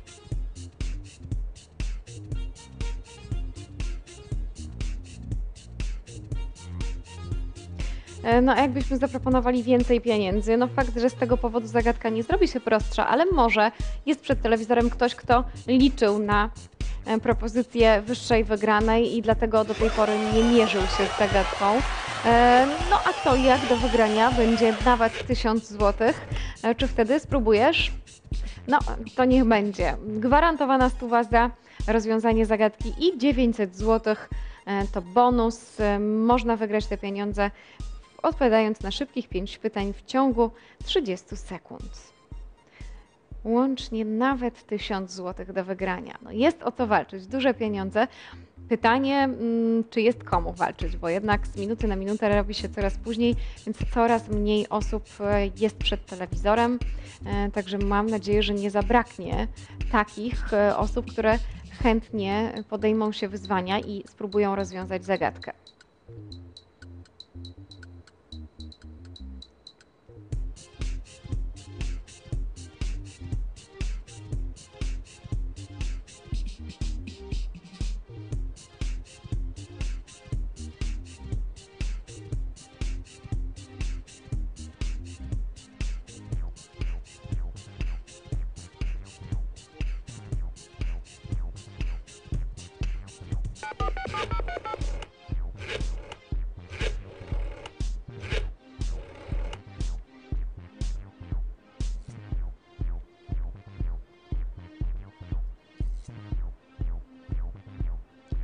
No, a jakbyśmy zaproponowali więcej pieniędzy, no fakt, że z tego powodu zagadka nie zrobi się prostsza, ale może jest przed telewizorem ktoś, kto liczył na propozycję wyższej wygranej i dlatego do tej pory nie mierzył się z zagadką. No a kto i jak do wygrania będzie nawet tysiąc złotych. Czy wtedy spróbujesz? No, to niech będzie. Gwarantowana stuwa za rozwiązanie zagadki i dziewięćset złotych to bonus. Można wygrać te pieniądze odpowiadając na szybkich pięć pytań w ciągu trzydziestu sekund. Łącznie nawet tysiąc złotych do wygrania. No jest o co walczyć, duże pieniądze. Pytanie, czy jest komu walczyć, bo jednak z minuty na minutę robi się coraz później, więc coraz mniej osób jest przed telewizorem. Także mam nadzieję, że nie zabraknie takich osób, które chętnie podejmą się wyzwania i spróbują rozwiązać zagadkę.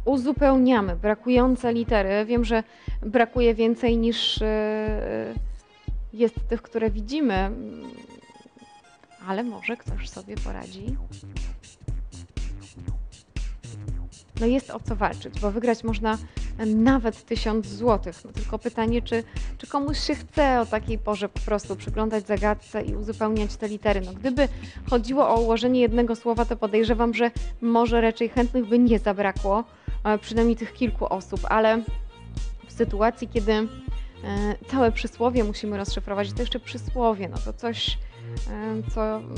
uzupełniamy brakujące litery. Wiem, że brakuje więcej niż e, jest tych, które widzimy, ale może ktoś sobie poradzi. No jest o co walczyć, bo wygrać można nawet tysiąc złotych. No tylko pytanie, czy, czy komuś się chce o takiej porze po prostu przyglądać zagadce i uzupełniać te litery. No gdyby chodziło o ułożenie jednego słowa, to podejrzewam, że może raczej chętnych by nie zabrakło, przynajmniej tych kilku osób, ale w sytuacji, kiedy e, całe przysłowie musimy rozszyfrować, to jeszcze przysłowie, no to coś, e, co mm,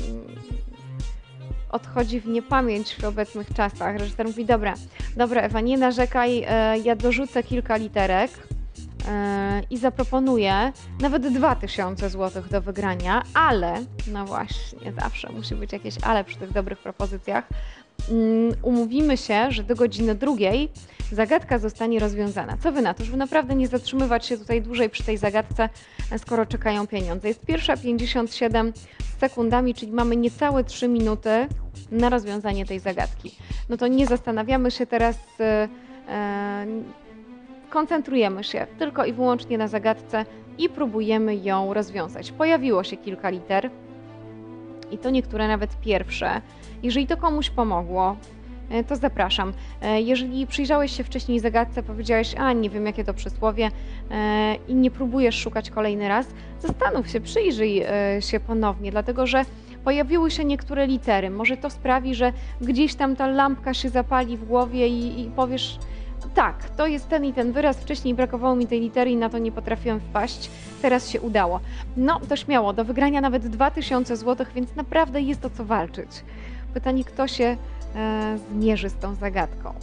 odchodzi w niepamięć w obecnych czasach. Reżyser mówi, dobra, dobra Ewa, nie narzekaj, e, ja dorzucę kilka literek e, i zaproponuję nawet dwa tysiące złotych do wygrania, ale, no właśnie, zawsze musi być jakieś ale przy tych dobrych propozycjach, um, umówimy się, że do godziny drugiej zagadka zostanie rozwiązana. Co wy na to, żeby naprawdę nie zatrzymywać się tutaj dłużej przy tej zagadce, skoro czekają pieniądze. Jest pierwsza pięćdziesiąt siedem z sekundami, czyli mamy niecałe trzy minuty na rozwiązanie tej zagadki. No to nie zastanawiamy się teraz, e, e, koncentrujemy się tylko i wyłącznie na zagadce i próbujemy ją rozwiązać. Pojawiło się kilka liter i to niektóre nawet pierwsze. Jeżeli to komuś pomogło, to zapraszam. Jeżeli przyjrzałeś się wcześniej zagadce, powiedziałeś, a nie wiem jakie to przysłowie i nie próbujesz szukać kolejny raz, zastanów się, przyjrzyj się ponownie, dlatego że pojawiły się niektóre litery. Może to sprawi, że gdzieś tam ta lampka się zapali w głowie i, i powiesz, tak, to jest ten i ten wyraz, wcześniej brakowało mi tej litery i na to nie potrafiłem wpaść, teraz się udało. No to śmiało, do wygrania nawet dwa tysiące złotych, więc naprawdę jest o co walczyć. Pytanie, kto się e, zmierzy z tą zagadką.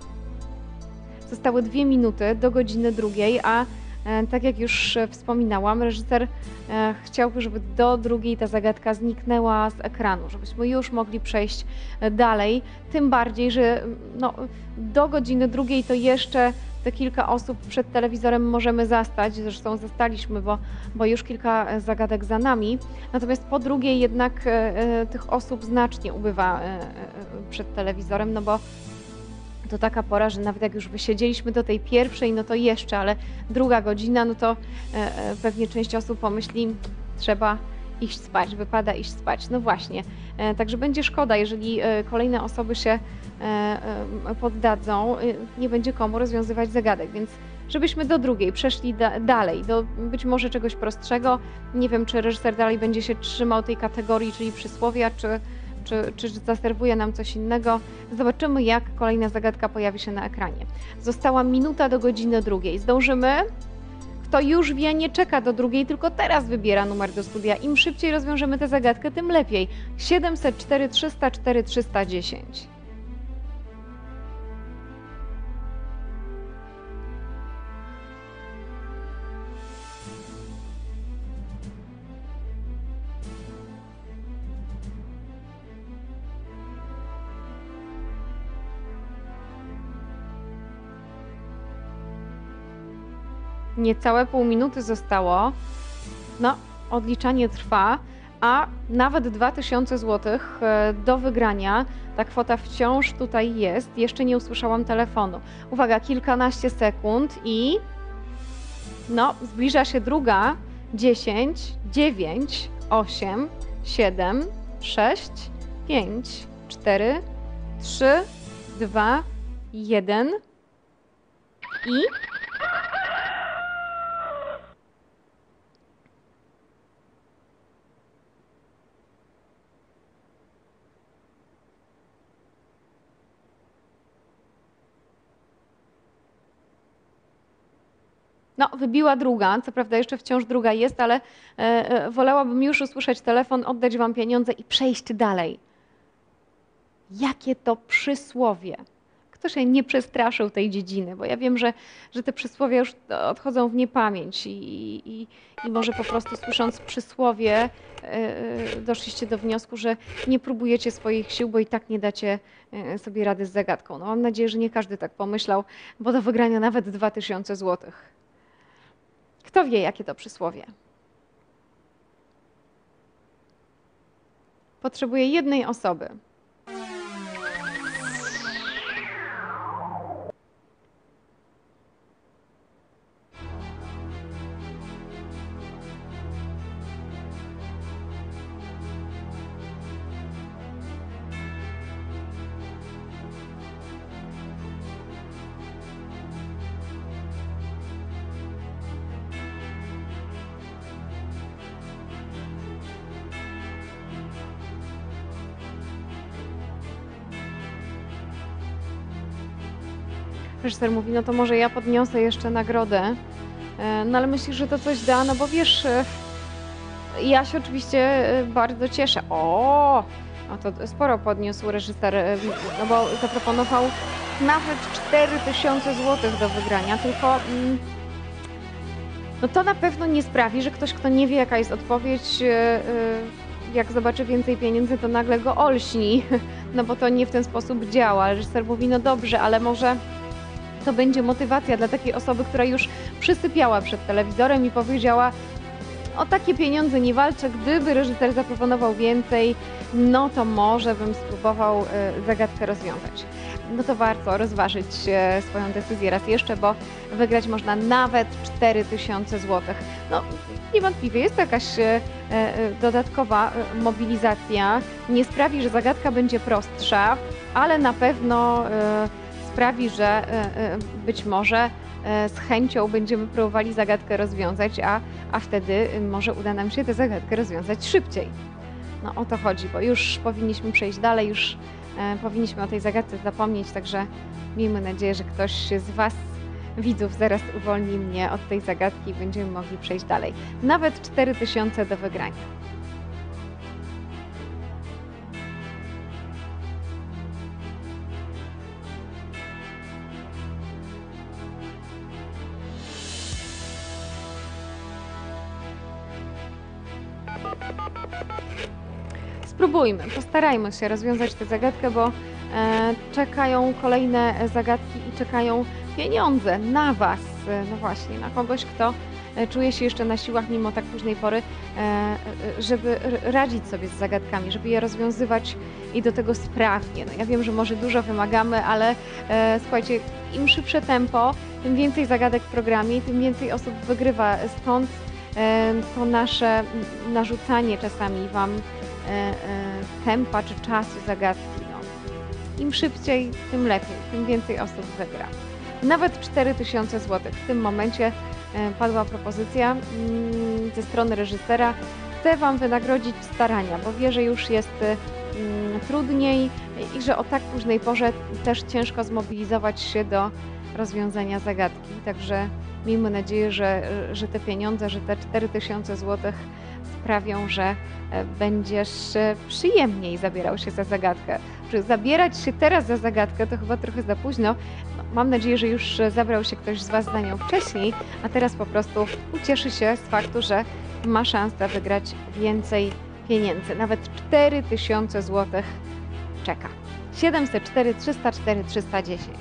Zostały dwie minuty do godziny drugiej, a e, tak jak już wspominałam, reżyser e, chciałby, żeby do drugiej ta zagadka zniknęła z ekranu, żebyśmy już mogli przejść dalej, tym bardziej, że no, do godziny drugiej to jeszcze te kilka osób przed telewizorem możemy zastać, zresztą zastaliśmy, bo, bo już kilka zagadek za nami, natomiast po drugiej jednak e, tych osób znacznie ubywa e, przed telewizorem, no bo to taka pora, że nawet jak już wysiedzieliśmy do tej pierwszej, no to jeszcze, ale druga godzina, no to e, pewnie część osób pomyśli, trzeba iść spać, wypada iść spać. No właśnie, e, także będzie szkoda, jeżeli e, kolejne osoby się e, e, poddadzą, e, nie będzie komu rozwiązywać zagadek, więc żebyśmy do drugiej przeszli da dalej, do być może czegoś prostszego. Nie wiem, czy reżyser dalej będzie się trzymał tej kategorii, czyli przysłowia, czy, czy, czy zaserwuje nam coś innego. Zobaczymy, jak kolejna zagadka pojawi się na ekranie. Została minuta do godziny drugiej. Zdążymy? Kto już wie, nie czeka do drugiej, tylko teraz wybiera numer do studia. Im szybciej rozwiążemy tę zagadkę, tym lepiej. siedemset cztery trzysta cztery trzysta dziesięć. Niecałe pół minuty zostało. No, odliczanie trwa, a nawet dwa tysiące złotych do wygrania. Ta kwota wciąż tutaj jest. Jeszcze nie usłyszałam telefonu. Uwaga, kilkanaście sekund i no, zbliża się druga. dziesięć, dziewięć, osiem, siedem, sześć, pięć, cztery, trzy, dwa, jeden i no, wybiła druga, co prawda jeszcze wciąż druga jest, ale e, e, wolałabym już usłyszeć telefon, oddać wam pieniądze i przejść dalej. Jakie to przysłowie? Kto się nie przestraszył tej dziedziny? Bo ja wiem, że, że te przysłowia już odchodzą w niepamięć i, i, i może po prostu słysząc przysłowie e, e, doszliście do wniosku, że nie próbujecie swoich sił, bo i tak nie dacie e, sobie rady z zagadką. No, mam nadzieję, że nie każdy tak pomyślał, bo do wygrania nawet dwa tysiące złotych. Kto wie, jakie to przysłowie? Potrzebuję jednej osoby. Reżyser mówi, no to może ja podniosę jeszcze nagrodę. E, No ale myślisz, że to coś da? No bo wiesz, e, ja się oczywiście e, bardzo cieszę. O, no to sporo podniósł reżyser, e, no bo zaproponował nawet cztery tysiące złotych do wygrania, tylko mm, no to na pewno nie sprawi, że ktoś, kto nie wie, jaka jest odpowiedź, e, e, jak zobaczy więcej pieniędzy, to nagle go olśni, no bo to nie w ten sposób działa. Reżyser mówi, no dobrze, ale może to będzie motywacja dla takiej osoby, która już przysypiała przed telewizorem i powiedziała, o takie pieniądze nie walczę, gdyby reżyser zaproponował więcej, no to może bym spróbował e, zagadkę rozwiązać. No to warto rozważyć e, swoją decyzję raz jeszcze, bo wygrać można nawet cztery tysiące złotych. No niewątpliwie jest to jakaś e, e, dodatkowa e, mobilizacja. Nie sprawi, że zagadka będzie prostsza, ale na pewno e, sprawi, że e, e, być może e, z chęcią będziemy próbowali zagadkę rozwiązać, a, a wtedy e, może uda nam się tę zagadkę rozwiązać szybciej. No o to chodzi, bo już powinniśmy przejść dalej, już e, powinniśmy o tej zagadce zapomnieć, także miejmy nadzieję, że ktoś z Was, widzów, zaraz uwolni mnie od tej zagadki i będziemy mogli przejść dalej. Nawet cztery tysiące do wygrania. Spróbujmy, postarajmy się rozwiązać tę zagadkę, bo e, czekają kolejne zagadki i czekają pieniądze na Was. E, no właśnie, na kogoś, kto e, czuje się jeszcze na siłach mimo tak późnej pory, e, e, żeby r- radzić sobie z zagadkami, żeby je rozwiązywać i do tego sprawnie. No ja wiem, że może dużo wymagamy, ale e, słuchajcie, im szybsze tempo, tym więcej zagadek w programie i tym więcej osób wygrywa. Stąd e, to nasze m, narzucanie czasami Wam e, e, tempa czy czasu zagadki. No. Im szybciej, tym lepiej, tym więcej osób wygra. Nawet cztery tysiące złotych. W tym momencie e, padła propozycja mm, ze strony reżysera. Chcę Wam wynagrodzić starania, bo wie, że już jest mm, trudniej i że o tak późnej porze też ciężko zmobilizować się do rozwiązania zagadki. Także miejmy nadzieję, że, że te pieniądze, że te cztery tysiące złotych sprawią, że e, będziesz e, przyjemniej zabierał się za zagadkę. Czy zabierać się teraz za zagadkę to chyba trochę za późno. No, mam nadzieję, że już e, zabrał się ktoś z Was za nią wcześniej, a teraz po prostu ucieszy się z faktu, że ma szansę wygrać więcej pieniędzy. Nawet cztery tysiące złotych czeka. siedemset cztery, trzysta cztery, trzysta dziesięć.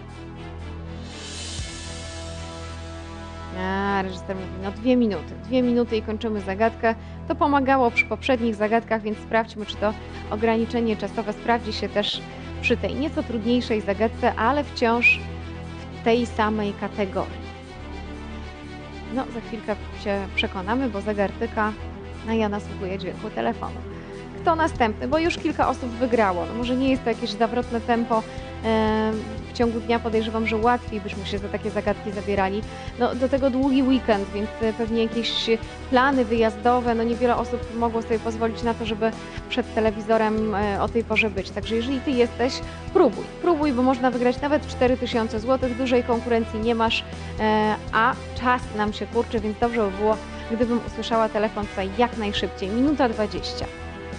A, reżyser mówi, no dwie minuty, dwie minuty i kończymy zagadkę. To pomagało przy poprzednich zagadkach, więc sprawdźmy, czy to ograniczenie czasowe sprawdzi się też przy tej nieco trudniejszej zagadce, ale wciąż w tej samej kategorii. No, za chwilkę się przekonamy, bo zegar tyka, a ja nasłuchuję dźwięku telefonu. Kto następny? Bo już kilka osób wygrało. No może nie jest to jakieś zawrotne tempo. W ciągu dnia podejrzewam, że łatwiej byśmy się za takie zagadki zabierali. No, do tego długi weekend, więc pewnie jakieś plany wyjazdowe, no niewiele osób mogło sobie pozwolić na to, żeby przed telewizorem o tej porze być. Także jeżeli Ty jesteś, próbuj, próbuj, bo można wygrać nawet cztery tysiące złotych, dużej konkurencji nie masz, a czas nam się kurczy, więc dobrze by było, gdybym usłyszała telefon tutaj jak najszybciej. Minuta dwadzieścia.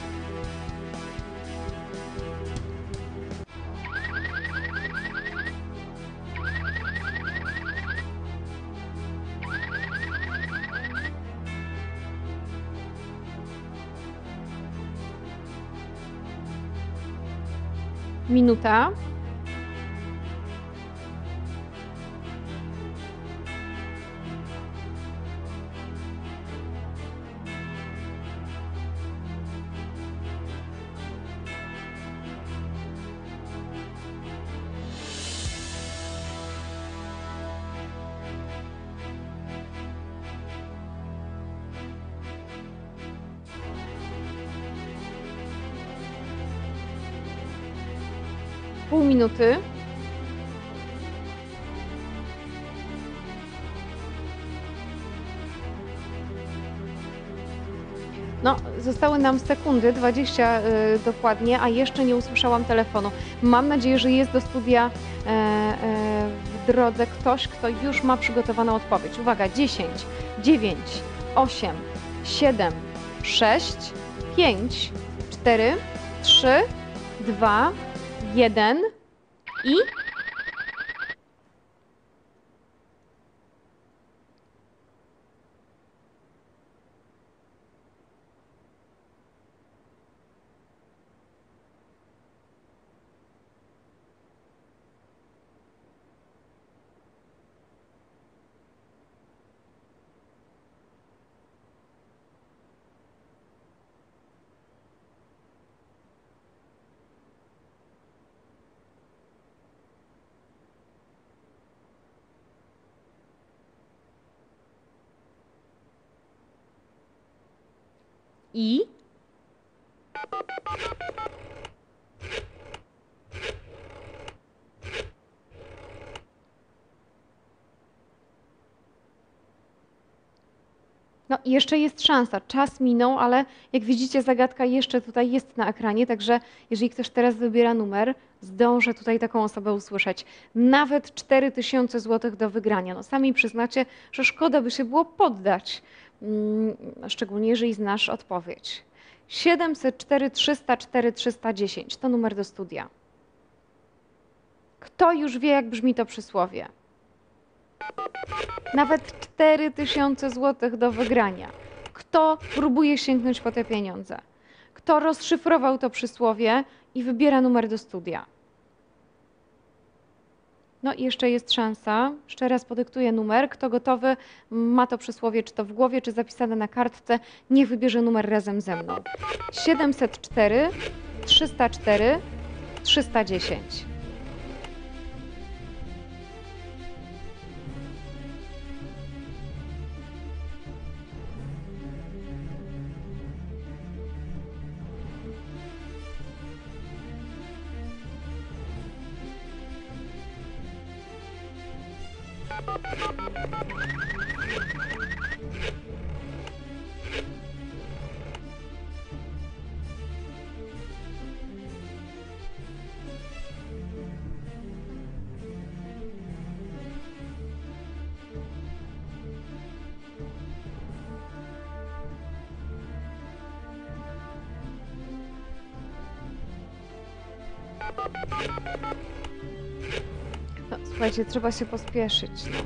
Minuta. Pół minuty. No, zostały nam sekundy, dwadzieścia y, dokładnie, a jeszcze nie usłyszałam telefonu. Mam nadzieję, że jest do studia e, e, w drodze ktoś, kto już ma przygotowaną odpowiedź. Uwaga, dziesięć, dziewięć, osiem, siedem, sześć, pięć, cztery, trzy, dwa, jeden i... I... No i jeszcze jest szansa. Czas minął, ale jak widzicie, zagadka jeszcze tutaj jest na ekranie, także jeżeli ktoś teraz wybiera numer, zdążę tutaj taką osobę usłyszeć. Nawet cztery tysiące złotych do wygrania. No sami przyznacie, że szkoda by się było poddać, mm, szczególnie jeżeli znasz odpowiedź. siedemset cztery, trzysta cztery, trzysta dziesięć to numer do studia. Kto już wie, jak brzmi to przysłowie? Nawet cztery tysiące złotych do wygrania. Kto próbuje sięgnąć po te pieniądze? Kto rozszyfrował to przysłowie i wybiera numer do studia? No i jeszcze jest szansa. Jeszcze raz podyktuję numer. Kto gotowy, ma to przysłowie, czy to w głowie, czy zapisane na kartce, niech wybierze numer razem ze mną. siedemset cztery, trzysta cztery, trzysta dziesięć. No, słuchajcie, trzeba się pospieszyć. No.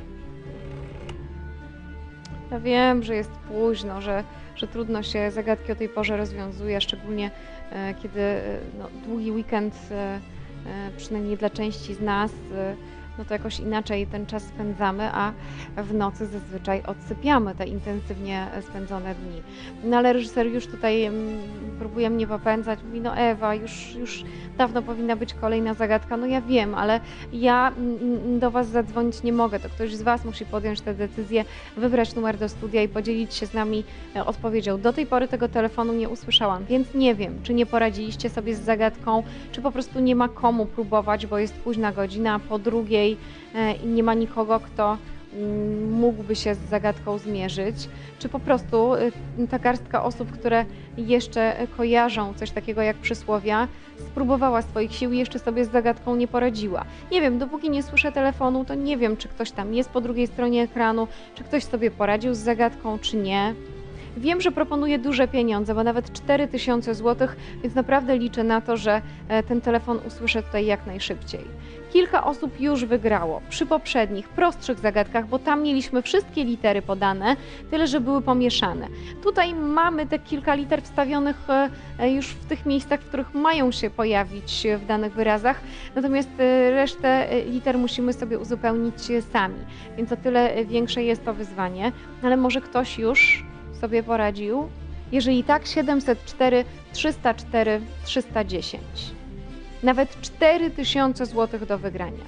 Ja wiem, że jest późno, że, że trudno się zagadki o tej porze rozwiązuje, szczególnie e, kiedy e, no, długi weekend, e, e, przynajmniej dla części z nas, e, no to jakoś inaczej ten czas spędzamy, a w nocy zazwyczaj odsypiamy te intensywnie spędzone dni. No ale reżyser już tutaj mm, próbuje mnie popędzać, mówi, no Ewa, już, już dawno powinna być kolejna zagadka. No ja wiem, ale ja mm, do Was zadzwonić nie mogę, to ktoś z Was musi podjąć tę decyzję, wybrać numer do studia i podzielić się z nami e, odpowiedzią. Do tej pory tego telefonu nie usłyszałam, więc nie wiem, czy nie poradziliście sobie z zagadką, czy po prostu nie ma komu próbować, bo jest późna godzina, po drugiej i nie ma nikogo, kto mógłby się z zagadką zmierzyć, czy po prostu ta garstka osób, które jeszcze kojarzą coś takiego jak przysłowia, spróbowała swoich sił i jeszcze sobie z zagadką nie poradziła. Nie wiem, dopóki nie słyszę telefonu, to nie wiem, czy ktoś tam jest po drugiej stronie ekranu, czy ktoś sobie poradził z zagadką, czy nie. Wiem, że proponuje duże pieniądze, bo nawet cztery tysiące złotych, więc naprawdę liczę na to, że ten telefon usłyszę tutaj jak najszybciej. Kilka osób już wygrało przy poprzednich, prostszych zagadkach, bo tam mieliśmy wszystkie litery podane, tyle że były pomieszane. Tutaj mamy te kilka liter wstawionych już w tych miejscach, w których mają się pojawić w danych wyrazach, natomiast resztę liter musimy sobie uzupełnić sami, więc o tyle większe jest to wyzwanie, ale może ktoś już sobie poradził? Jeżeli tak, siedemset cztery, trzysta cztery, trzysta dziesięć. Nawet cztery tysiące złotych do wygrania.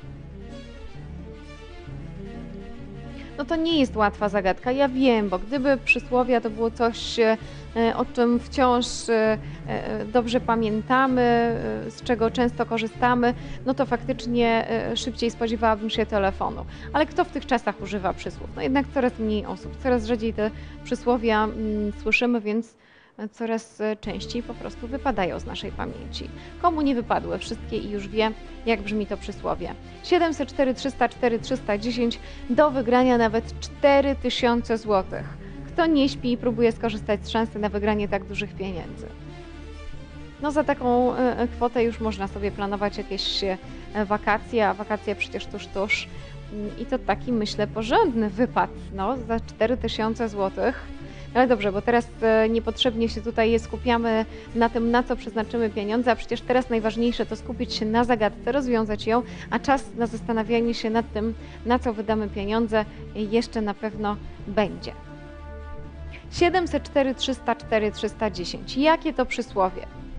No to nie jest łatwa zagadka, ja wiem, bo gdyby przysłowia to było coś, o czym wciąż dobrze pamiętamy, z czego często korzystamy, no to faktycznie szybciej spodziewałabym się telefonu. Ale kto w tych czasach używa przysłów? No jednak coraz mniej osób, coraz rzadziej te przysłowia mm, słyszymy, więc e, coraz e, częściej po prostu wypadają z naszej pamięci. Komu nie wypadły wszystkie i już wie, jak brzmi to przysłowie. siedemset cztery trzysta cztery trzysta dziesięć, do wygrania nawet cztery tysiące złotych. Kto nie śpi i próbuje skorzystać z szansy na wygranie tak dużych pieniędzy? No za taką e, kwotę już można sobie planować jakieś e, wakacje, a wakacje przecież tuż, tuż. I to taki, myślę, porządny wypad, no, za cztery tysiące złotych. Ale dobrze, bo teraz e, niepotrzebnie się tutaj skupiamy na tym, na co przeznaczymy pieniądze, a przecież teraz najważniejsze to skupić się na zagadce, rozwiązać ją, a czas na zastanawianie się nad tym, na co wydamy pieniądze, jeszcze na pewno będzie. siedemset cztery trzysta cztery trzysta dziesięć. Jakie to przysłowie?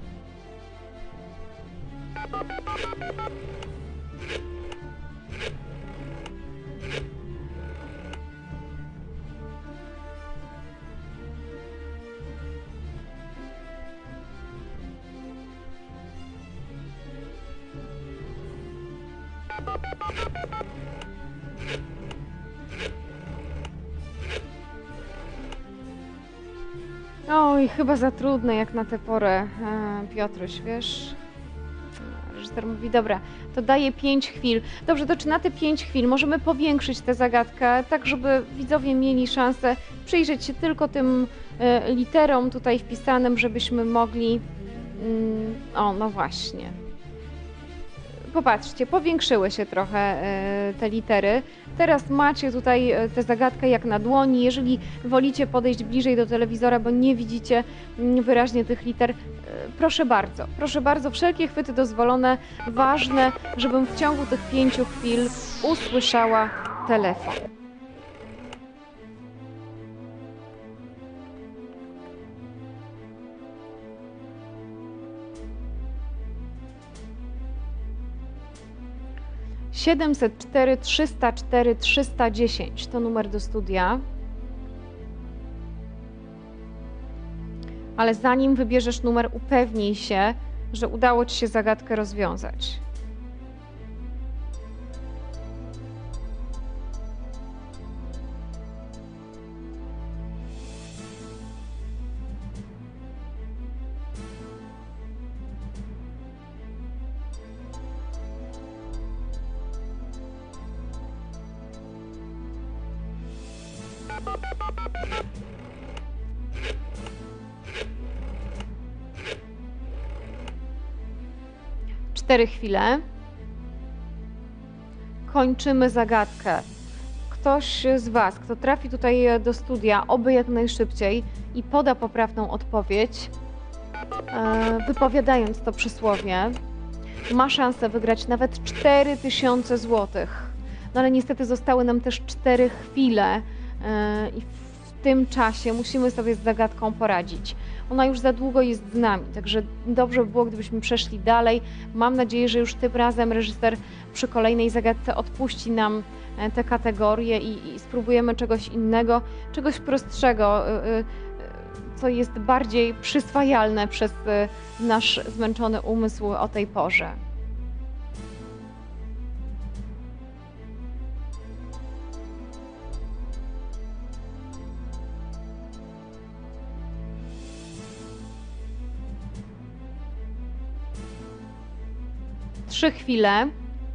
Oj, chyba za trudne jak na tę porę, e, Piotruś, wiesz? Reżyser mówi, dobra, to daję pięć chwil. Dobrze, to czy na te pięć chwil możemy powiększyć tę zagadkę, tak żeby widzowie mieli szansę przyjrzeć się tylko tym e, literom tutaj wpisanym, żebyśmy mogli... Mm, o, no właśnie. Popatrzcie, powiększyły się trochę e, te litery. Teraz macie tutaj e, tę zagadkę jak na dłoni. Jeżeli wolicie podejść bliżej do telewizora, bo nie widzicie mm, wyraźnie tych liter, e, proszę bardzo, proszę bardzo, wszelkie chwyty dozwolone. Ważne, żebym w ciągu tych pięciu chwil usłyszała telefon. siedemset cztery trzysta cztery trzysta dziesięć to numer do studia. Ale zanim wybierzesz numer, upewnij się, że udało ci się zagadkę rozwiązać. Cztery chwile. Kończymy zagadkę. Ktoś z Was, kto trafi tutaj do studia, oby jak najszybciej i poda poprawną odpowiedź, wypowiadając to przysłowie, ma szansę wygrać nawet cztery tysiące złotych. No ale niestety zostały nam też cztery chwile i w tym czasie musimy sobie z zagadką poradzić. Ona już za długo jest z nami, także dobrze by było, gdybyśmy przeszli dalej. Mam nadzieję, że już tym razem reżyser przy kolejnej zagadce odpuści nam te kategorie i, i spróbujemy czegoś innego, czegoś prostszego, co jest bardziej przyswajalne przez nasz zmęczony umysł o tej porze. Trzy chwile.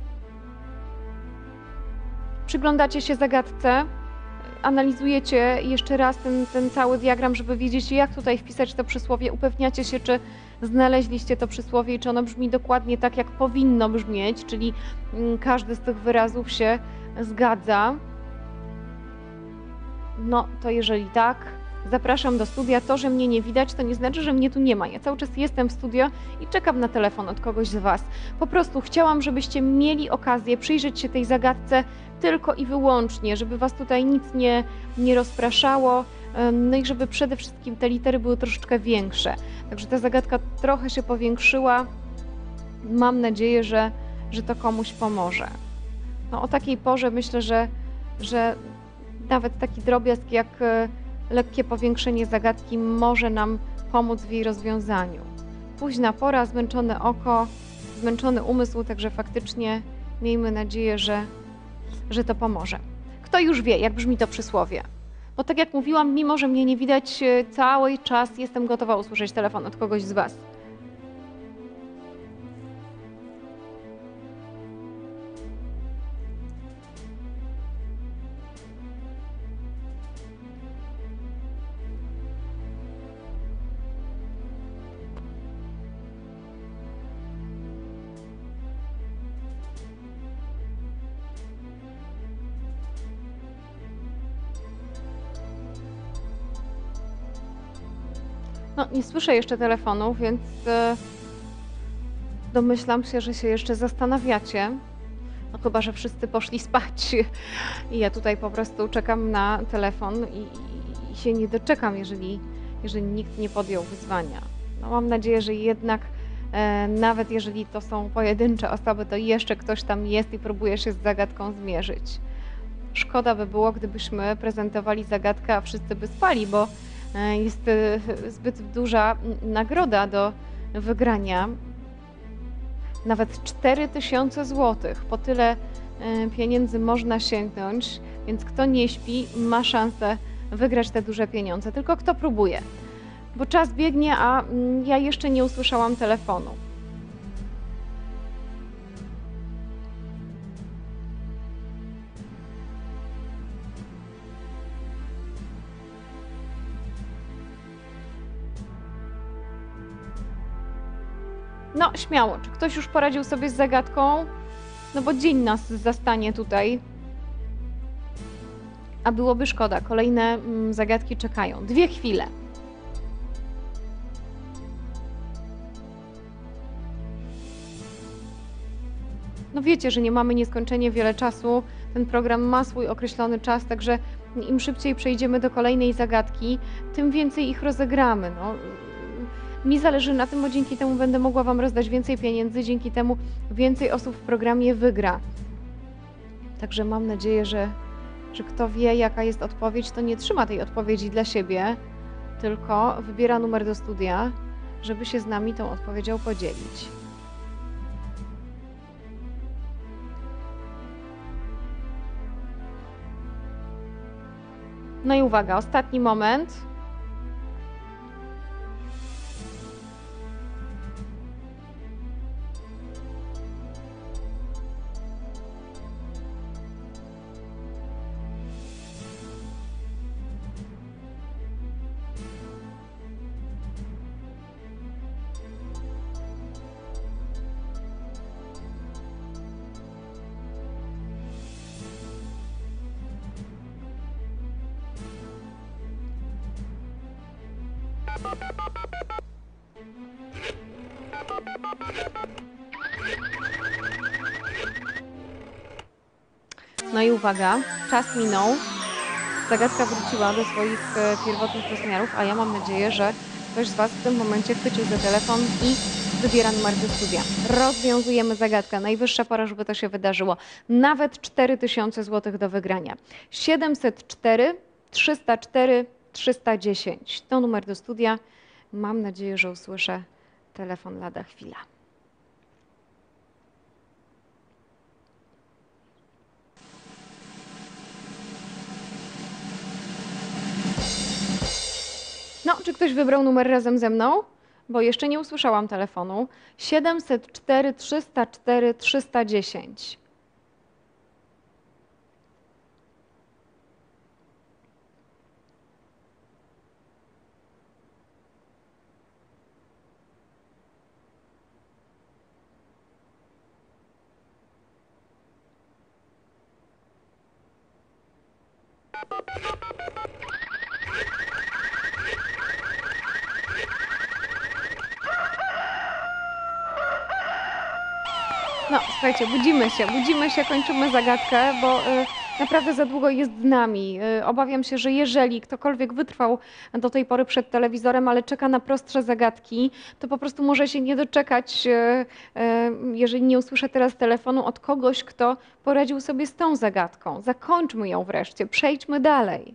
Przyglądacie się zagadce, analizujecie jeszcze raz ten, ten cały diagram, żeby wiedzieć, jak tutaj wpisać to przysłowie. Upewniacie się, czy znaleźliście to przysłowie i czy ono brzmi dokładnie tak, jak powinno brzmieć, czyli każdy z tych wyrazów się zgadza. No, to jeżeli tak, zapraszam do studia. To, że mnie nie widać, to nie znaczy, że mnie tu nie ma. Ja cały czas jestem w studio i czekam na telefon od kogoś z Was. Po prostu chciałam, żebyście mieli okazję przyjrzeć się tej zagadce tylko i wyłącznie, żeby Was tutaj nic nie, nie rozpraszało, no i żeby przede wszystkim te litery były troszeczkę większe. Także ta zagadka trochę się powiększyła. Mam nadzieję, że, że to komuś pomoże. No, o takiej porze myślę, że, że nawet taki drobiazg jak lekkie powiększenie zagadki może nam pomóc w jej rozwiązaniu. Późna pora, zmęczone oko, zmęczony umysł, także faktycznie miejmy nadzieję, że, że to pomoże. Kto już wie, jak brzmi to przysłowie? Bo tak jak mówiłam, mimo że mnie nie widać, e, cały czas jestem gotowa usłyszeć telefon od kogoś z Was. No, nie słyszę jeszcze telefonu, więc e, domyślam się, że się jeszcze zastanawiacie. No chyba, że wszyscy poszli spać i ja tutaj po prostu czekam na telefon i, i, i się nie doczekam, jeżeli, jeżeli nikt nie podjął wyzwania. No, mam nadzieję, że jednak e, nawet jeżeli to są pojedyncze osoby, to jeszcze ktoś tam jest i próbuje się z zagadką zmierzyć. Szkoda by było, gdybyśmy prezentowali zagadkę, a wszyscy by spali, bo e, jest e, zbyt duża n- nagroda do wygrania. Nawet cztery tysiące złotych. Po tyle e, pieniędzy można sięgnąć, więc kto nie śpi, ma szansę wygrać te duże pieniądze. Tylko kto próbuje. Bo czas biegnie, a mm, ja jeszcze nie usłyszałam telefonu. No, śmiało. Czy ktoś już poradził sobie z zagadką? No bo dzień nas zastanie tutaj. A byłoby szkoda. Kolejne mm, zagadki czekają. Dwie chwile. No wiecie, że nie mamy nieskończenie wiele czasu. Ten program ma swój określony czas, także im szybciej przejdziemy do kolejnej zagadki, tym więcej ich rozegramy. No. Mi zależy na tym, bo dzięki temu będę mogła Wam rozdać więcej pieniędzy, dzięki temu więcej osób w programie wygra. Także mam nadzieję, że, że kto wie, jaka jest odpowiedź, to nie trzyma tej odpowiedzi dla siebie, tylko wybiera numer do studia, żeby się z nami tą odpowiedzią podzielić. No i uwaga, ostatni moment. No i uwaga, czas minął. Zagadka wróciła do swoich e, pierwotnych rozmiarów, a ja mam nadzieję, że ktoś z Was w tym momencie chwycił za telefon i wybiera numer do studia. Rozwiązujemy zagadkę. Najwyższa pora, żeby to się wydarzyło. Nawet cztery tysiące złotych do wygrania. siedemset cztery, trzysta cztery, trzysta dziesięć. To numer do studia. Mam nadzieję, że usłyszę telefon lada chwila. No, czy ktoś wybrał numer razem ze mną? Bo jeszcze nie usłyszałam telefonu. siedemset cztery, trzysta cztery, trzysta dziesięć. No, słuchajcie, budzimy się, budzimy się, kończymy zagadkę, bo y, naprawdę za długo jest z nami. Y, obawiam się, że jeżeli ktokolwiek wytrwał do tej pory przed telewizorem, ale czeka na prostsze zagadki, to po prostu może się nie doczekać, y, y, jeżeli nie usłyszę teraz telefonu od kogoś, kto poradził sobie z tą zagadką. Zakończmy ją wreszcie, przejdźmy dalej.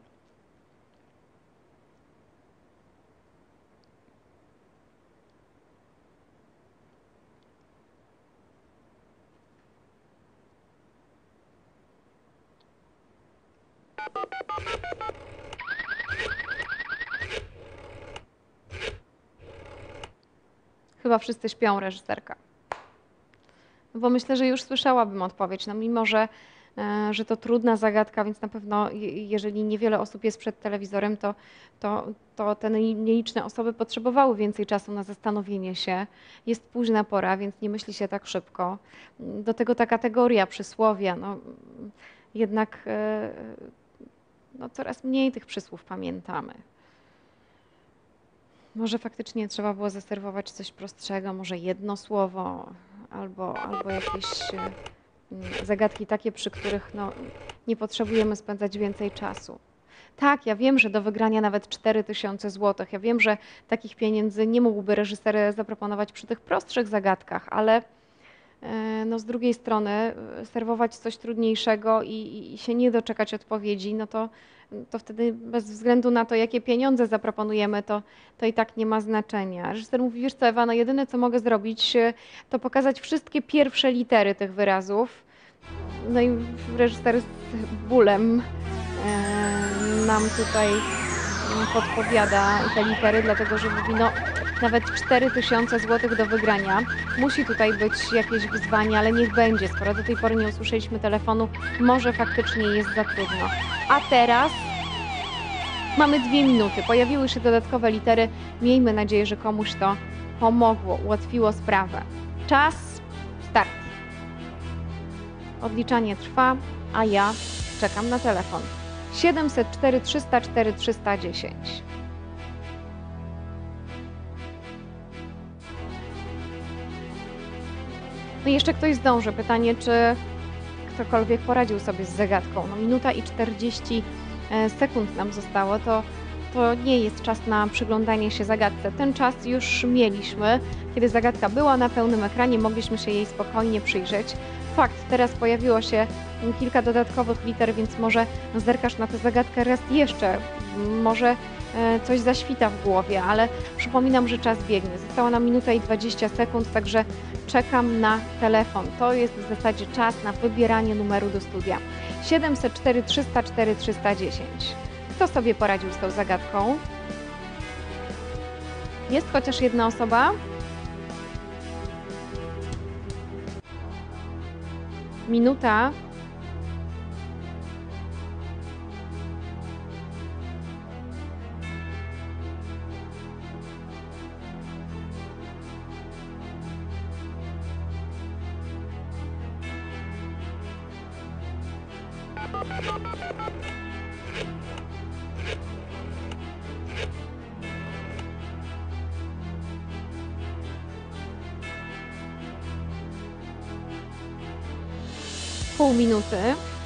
Chyba wszyscy śpią, reżyserka. No bo myślę, że już słyszałabym odpowiedź, no mimo, że, e, że to trudna zagadka, więc na pewno je- jeżeli niewiele osób jest przed telewizorem, to, to, to te nieliczne osoby potrzebowały więcej czasu na zastanowienie się. Jest późna pora, więc nie myśli się tak szybko. Do tego ta kategoria przysłowia, no jednak e, no, coraz mniej tych przysłów pamiętamy. Może faktycznie trzeba było zaserwować coś prostszego, może jedno słowo, albo, albo jakieś e, mm, zagadki takie, przy których no, nie potrzebujemy spędzać więcej czasu. Tak, ja wiem, że do wygrania nawet cztery tysiące złotych. Ja wiem, że takich pieniędzy nie mógłby reżyser zaproponować przy tych prostszych zagadkach, ale e, no, z drugiej strony e, serwować coś trudniejszego i, i, i się nie doczekać odpowiedzi, no to, to wtedy bez względu na to, jakie pieniądze zaproponujemy, to, to i tak nie ma znaczenia. Reżyser mówi, wiesz co, Ewa, no jedyne co mogę zrobić, e, to pokazać wszystkie pierwsze litery tych wyrazów. No i reżyser z bólem e, nam tutaj mm, podpowiada te litery, dlatego że mówi, no nawet cztery tysiące złotych do wygrania. Musi tutaj być jakieś wyzwanie, ale niech będzie, skoro do tej pory nie usłyszeliśmy telefonu, może faktycznie jest za trudno. A teraz mamy dwie minuty, pojawiły się dodatkowe litery, miejmy nadzieję, że komuś to pomogło, ułatwiło sprawę. Czas, start. Odliczanie trwa, a ja czekam na telefon. siedemset cztery trzysta cztery trzysta dziesięć. No i jeszcze ktoś zdąży. Pytanie, czy ktokolwiek poradził sobie z zagadką. No minuta i czterdzieści sekund nam zostało. To, to nie jest czas na przyglądanie się zagadce. Ten czas już mieliśmy. Kiedy zagadka była na pełnym ekranie, mogliśmy się jej spokojnie przyjrzeć. Fakt, teraz pojawiło się kilka dodatkowych liter, więc może zerkasz na tę zagadkę raz jeszcze. Może e, coś zaświta w głowie, ale przypominam, że czas biegnie. Została nam minuta i dwadzieścia sekund, także czekam na telefon. To jest w zasadzie czas na wybieranie numeru do studia. siedemset cztery trzysta cztery trzysta dziesięć. Kto sobie poradził z tą zagadką? Jest chociaż jedna osoba? Minuta. Pół minuty.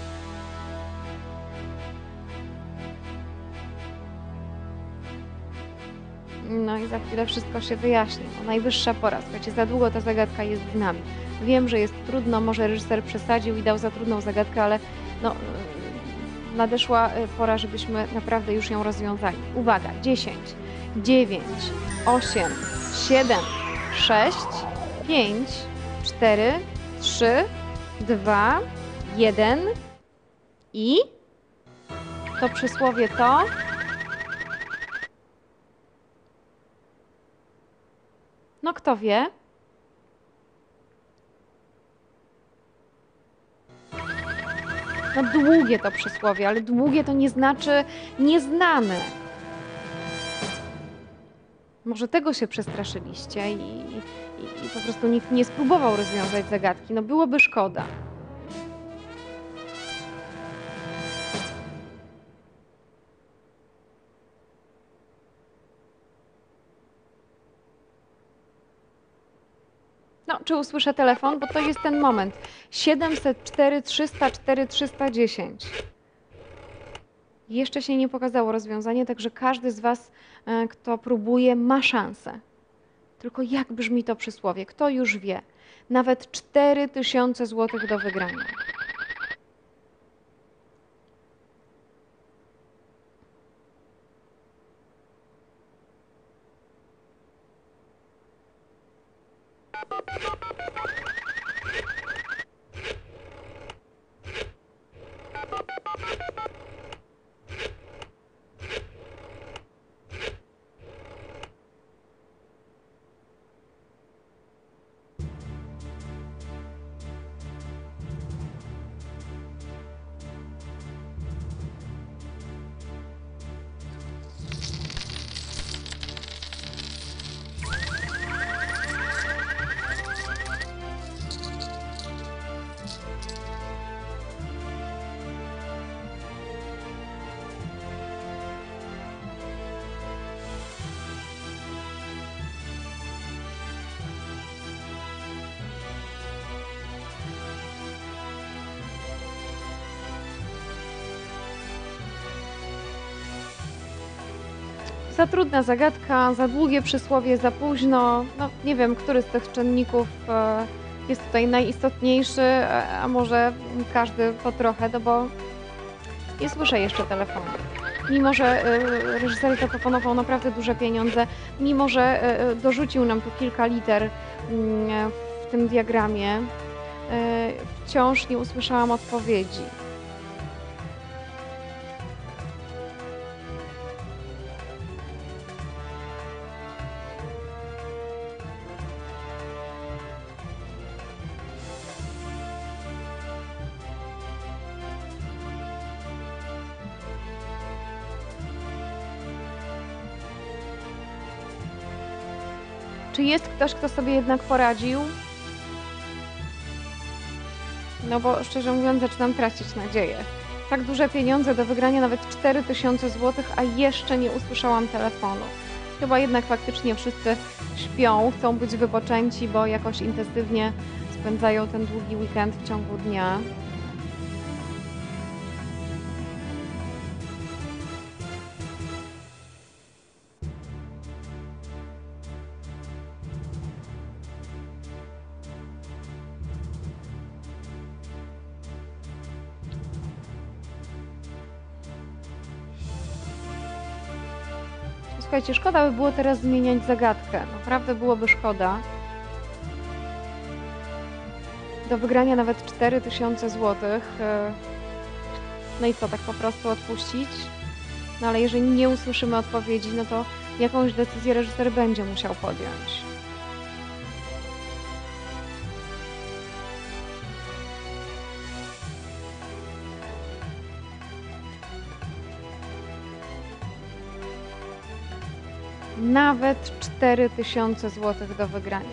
No i za chwilę wszystko się wyjaśni. No, najwyższa pora. Słuchajcie, za długo ta zagadka jest z nami. Wiem, że jest trudno, może reżyser przesadził i dał za trudną zagadkę, ale no, yy, nadeszła yy, pora, żebyśmy naprawdę już ją rozwiązali. Uwaga, dziesięć, dziewięć, osiem, siedem, sześć, pięć, cztery, trzy, dwa, jeden i to przysłowie to no kto wie? No długie to przysłowie, ale długie to nie znaczy nieznane. Może tego się przestraszyliście i, i, i po prostu nikt nie spróbował rozwiązać zagadki. No byłoby szkoda. No, czy usłyszę telefon? Bo to jest ten moment. siedemset cztery trzysta cztery trzysta dziesięć. Jeszcze się nie pokazało rozwiązanie, także każdy z Was, e, kto próbuje, ma szansę. Tylko jak brzmi to przysłowie? Kto już wie? Nawet cztery tysiące złotych do wygrania. Za trudna zagadka, za długie przysłowie, za późno. No nie wiem, który z tych czynników e, jest tutaj najistotniejszy, a, a może każdy po trochę, no bo nie słyszę jeszcze telefonu. Mimo że e, reżyser zaproponował naprawdę duże pieniądze, mimo że e, dorzucił nam tu kilka liter mm, w tym diagramie, e, wciąż nie usłyszałam odpowiedzi. Czy jest ktoś, kto sobie jednak poradził? No bo szczerze mówiąc zaczynam tracić nadzieję. Tak duże pieniądze do wygrania, nawet cztery tysiące złotych, a jeszcze nie usłyszałam telefonu. Chyba jednak faktycznie wszyscy śpią, chcą być wypoczęci, bo jakoś intensywnie spędzają ten długi weekend w ciągu dnia. Słuchajcie, szkoda by było teraz zmieniać zagadkę. Naprawdę byłoby szkoda. Do wygrania nawet cztery tysiące złotych. No i co, tak po prostu odpuścić? No ale jeżeli nie usłyszymy odpowiedzi, no to jakąś decyzję reżyser będzie musiał podjąć. Nawet cztery tysiące złotych do wygrania.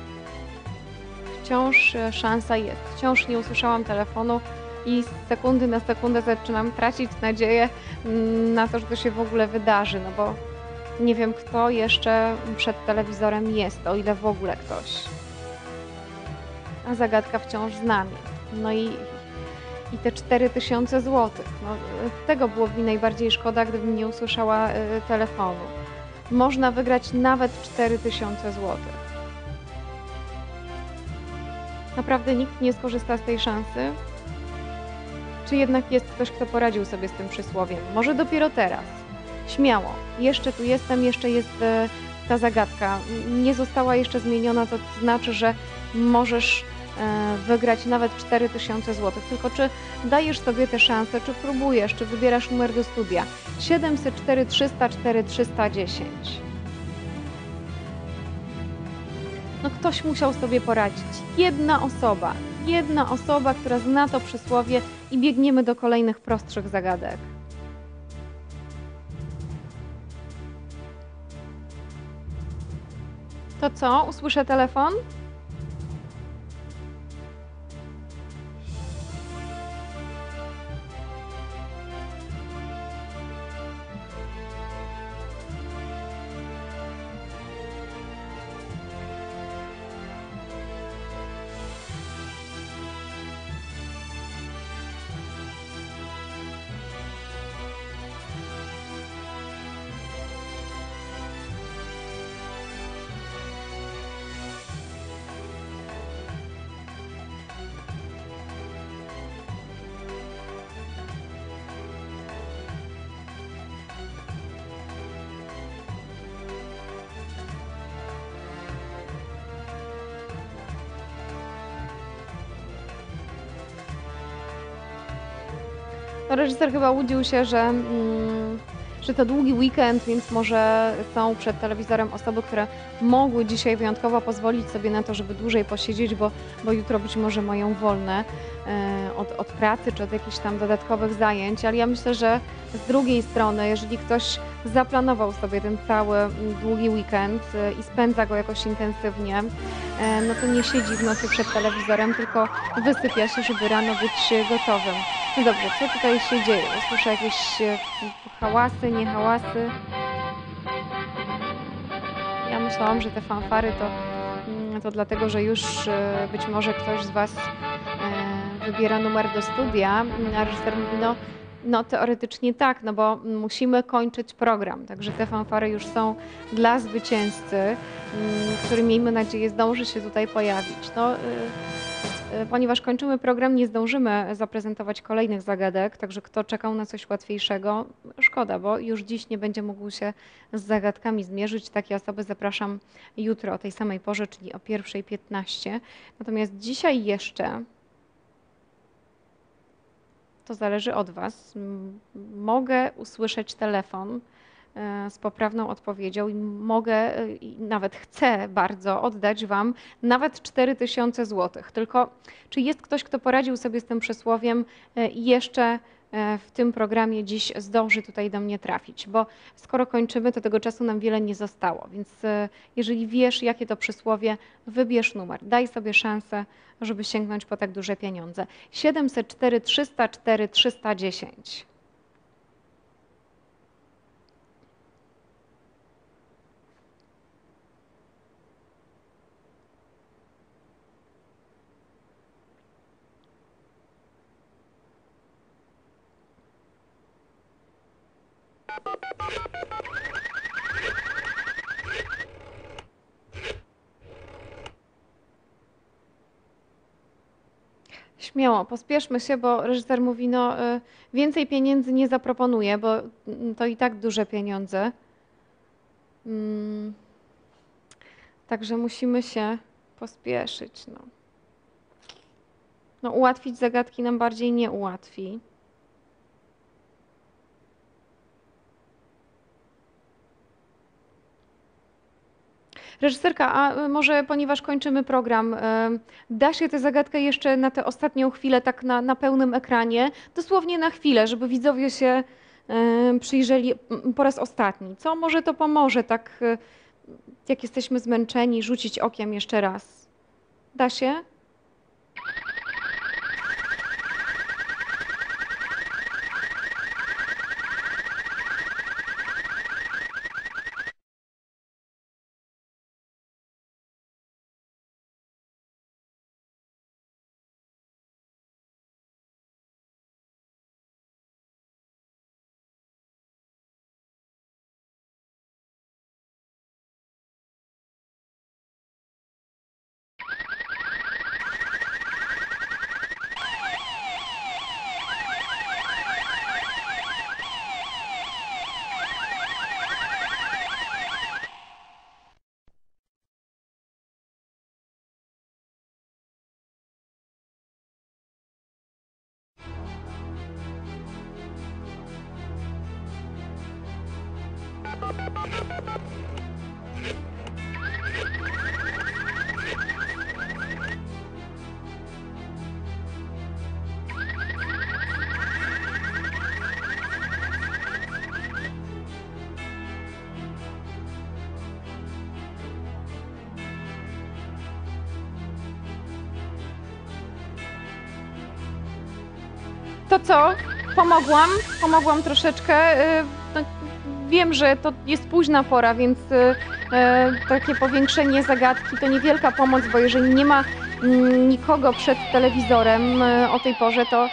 Wciąż szansa jest. Wciąż nie usłyszałam telefonu i z sekundy na sekundę zaczynam tracić nadzieję na to, że to się w ogóle wydarzy, no bo nie wiem, kto jeszcze przed telewizorem jest, o ile w ogóle ktoś. A zagadka wciąż z nami. No i, i te cztery tysiące złotych. No, tego byłoby mi najbardziej szkoda, gdybym nie usłyszała y, telefonu. Można wygrać nawet cztery tysiące złotych. Naprawdę nikt nie skorzysta z tej szansy? Czy jednak jest ktoś, kto poradził sobie z tym przysłowiem? Może dopiero teraz. Śmiało. Jeszcze tu jestem, jeszcze jest e, ta zagadka. Nie została jeszcze zmieniona, to znaczy, że możesz e, wygrać nawet cztery tysiące złotych. Tylko czy dajesz sobie tę szansę, czy próbujesz, czy wybierasz numer do studia? siedemset cztery trzysta cztery trzysta dziesięć. No ktoś musiał sobie poradzić. Jedna osoba. Jedna osoba, która zna to przysłowie i biegniemy do kolejnych prostszych zagadek. To co? Usłyszę telefon? No, reżyser chyba łudził się, że, mm, że to długi weekend, więc może są przed telewizorem osoby, które mogły dzisiaj wyjątkowo pozwolić sobie na to, żeby dłużej posiedzieć, bo, bo jutro być może mają wolne e, od, od pracy czy od jakichś tam dodatkowych zajęć, ale ja myślę, że z drugiej strony, jeżeli ktoś zaplanował sobie ten cały długi weekend e, i spędza go jakoś intensywnie, e, no to nie siedzi w nocy przed telewizorem, tylko wysypia się, żeby rano być gotowym. No dobrze, co tutaj się dzieje? Słyszę jakieś e, hałasy, nie hałasy. Ja myślałam, że te fanfary to, mm, to dlatego, że już e, być może ktoś z Was e, wybiera numer do studia, a reżyser mówi, no No teoretycznie tak, no bo musimy kończyć program, także te fanfary już są dla zwycięzcy, mm, który miejmy nadzieję zdąży się tutaj pojawić. No, y, y, ponieważ kończymy program, nie zdążymy zaprezentować kolejnych zagadek, także kto czekał na coś łatwiejszego, szkoda, bo już dziś nie będzie mógł się z zagadkami zmierzyć. Takie osoby zapraszam jutro o tej samej porze, czyli o pierwsza piętnaście. Natomiast dzisiaj jeszcze to zależy od Was. M- Mogę usłyszeć telefon e, z poprawną odpowiedzią i mogę, e, i nawet chcę bardzo oddać Wam nawet cztery tysiące złotych. Tylko czy jest ktoś, kto poradził sobie z tym przysłowiem e, i jeszcze e, w tym programie dziś zdąży tutaj do mnie trafić? Bo skoro kończymy, to tego czasu nam wiele nie zostało. Więc e, jeżeli wiesz, jakie to przysłowie, wybierz numer. Daj sobie szansę, żeby sięgnąć po tak duże pieniądze. siedemset cztery, trzysta cztery, trzysta dziesięć. Śmiało, pospieszmy się, bo reżyser mówi, no y, więcej pieniędzy nie zaproponuję, bo mm, to i tak duże pieniądze. Mm, Także musimy się pospieszyć. No. No, ułatwić zagadki nam bardziej nie ułatwi. Reżyserka, a y, może ponieważ kończymy program, y, da się tę zagadkę jeszcze na tę ostatnią chwilę, tak na, na pełnym ekranie, dosłownie na chwilę, żeby widzowie się y, przyjrzeli mm, po raz ostatni. Co może to pomoże, tak y, jak jesteśmy zmęczeni, rzucić okiem jeszcze raz. Da się? To co? Pomogłam, pomogłam troszeczkę. y, no, Wiem, że to jest późna pora, więc y, y, takie powiększenie zagadki to niewielka pomoc, bo jeżeli nie ma mm, nikogo przed telewizorem y, o tej porze, to, y,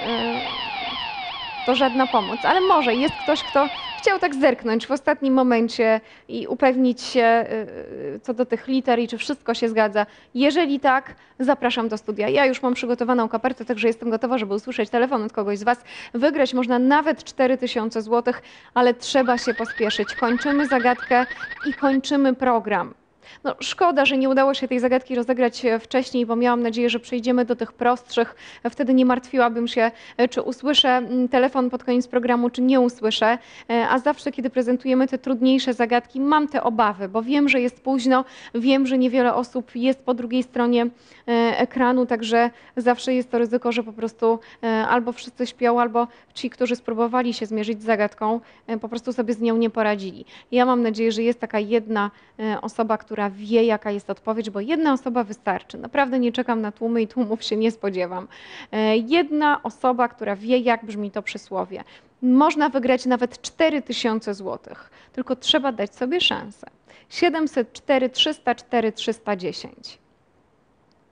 to żadna pomoc. Ale może jest ktoś, kto chciał tak zerknąć w ostatnim momencie i upewnić się y, co do tych liter i czy wszystko się zgadza. Jeżeli tak, zapraszam do studia. Ja już mam przygotowaną kopertę, także jestem gotowa, żeby usłyszeć telefon od kogoś z Was. Wygrać można nawet cztery tysiące złotych, ale trzeba się pospieszyć. Kończymy zagadkę i kończymy program. No, szkoda, że nie udało się tej zagadki rozegrać e, wcześniej, bo miałam nadzieję, że przejdziemy do tych prostszych. Wtedy nie martwiłabym się, e, czy usłyszę mm, telefon pod koniec programu, czy nie usłyszę. E, A zawsze, kiedy prezentujemy te trudniejsze zagadki, mam te obawy, bo wiem, że jest późno, wiem, że niewiele osób jest po drugiej stronie e, ekranu, także zawsze jest to ryzyko, że po prostu e, albo wszyscy śpią, albo ci, którzy spróbowali się zmierzyć z zagadką, e, po prostu sobie z nią nie poradzili. Ja mam nadzieję, że jest taka jedna e, osoba, która wie, jaka jest odpowiedź, bo jedna osoba wystarczy. Naprawdę nie czekam na tłumy i tłumów się nie spodziewam. E, Jedna osoba, która wie, jak brzmi to przysłowie. Można wygrać nawet cztery tysiące złotych, tylko trzeba dać sobie szansę. siedemset cztery, trzysta cztery, trzysta dziesięć.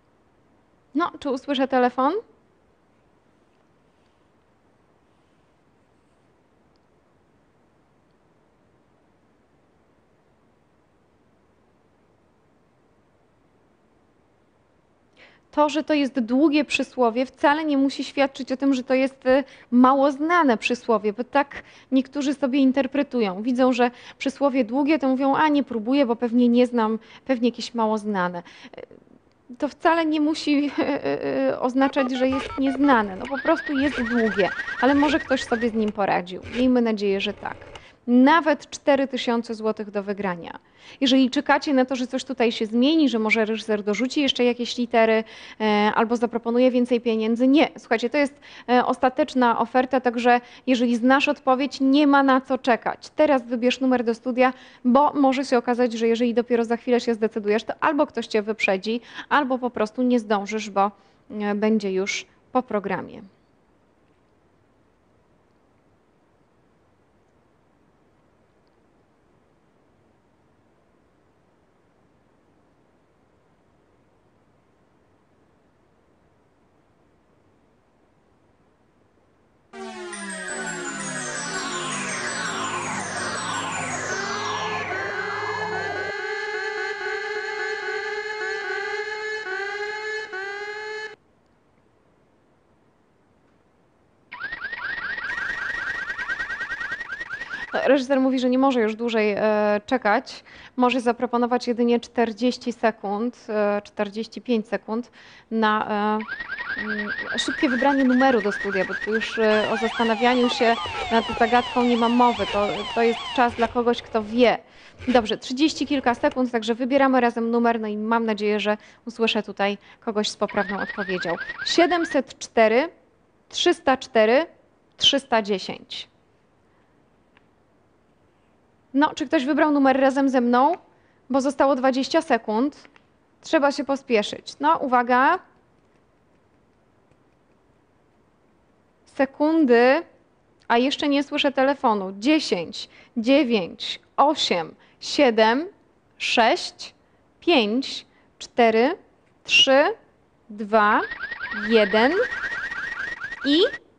No, czy usłyszę telefon? To, że to jest długie przysłowie, wcale nie musi świadczyć o tym, że to jest y, mało znane przysłowie, bo tak niektórzy sobie interpretują. Widzą, że przysłowie długie, to mówią, a nie próbuję, bo pewnie nie znam, pewnie jakieś mało znane. To wcale nie musi oznaczać, że jest nieznane. No po prostu jest długie, ale może ktoś sobie z nim poradził. Miejmy nadzieję, że tak. Nawet cztery tysiące złotych do wygrania. Jeżeli czekacie na to, że coś tutaj się zmieni, że może reżyser dorzuci jeszcze jakieś litery e, albo zaproponuje więcej pieniędzy, nie. Słuchajcie, to jest e, ostateczna oferta, także jeżeli znasz odpowiedź, nie ma na co czekać. Teraz wybierz numer do studia, bo może się okazać, że jeżeli dopiero za chwilę się zdecydujesz, to albo ktoś cię wyprzedzi, albo po prostu nie zdążysz, bo e, będzie już po programie. Reżyser mówi, że nie może już dłużej e, czekać. Może zaproponować jedynie czterdzieści sekund, e, czterdzieści pięć sekund na e, mm, szybkie wybranie numeru do studia, bo tu już e, o zastanawianiu się nad zagadką nie ma mowy. To, to jest czas dla kogoś, kto wie. Dobrze, trzydzieści kilka sekund, także wybieramy razem numer, no i mam nadzieję, że usłyszę tutaj kogoś z poprawną odpowiedzią. siedemset cztery, trzysta cztery, trzysta dziesięć. No, czy ktoś wybrał numer razem ze mną? Bo zostało dwadzieścia sekund. Trzeba się pospieszyć. No, uwaga. Sekundy, a jeszcze nie słyszę telefonu. dziesięć, dziewięć, osiem, siedem, sześć, pięć, cztery, trzy, dwa, jeden i...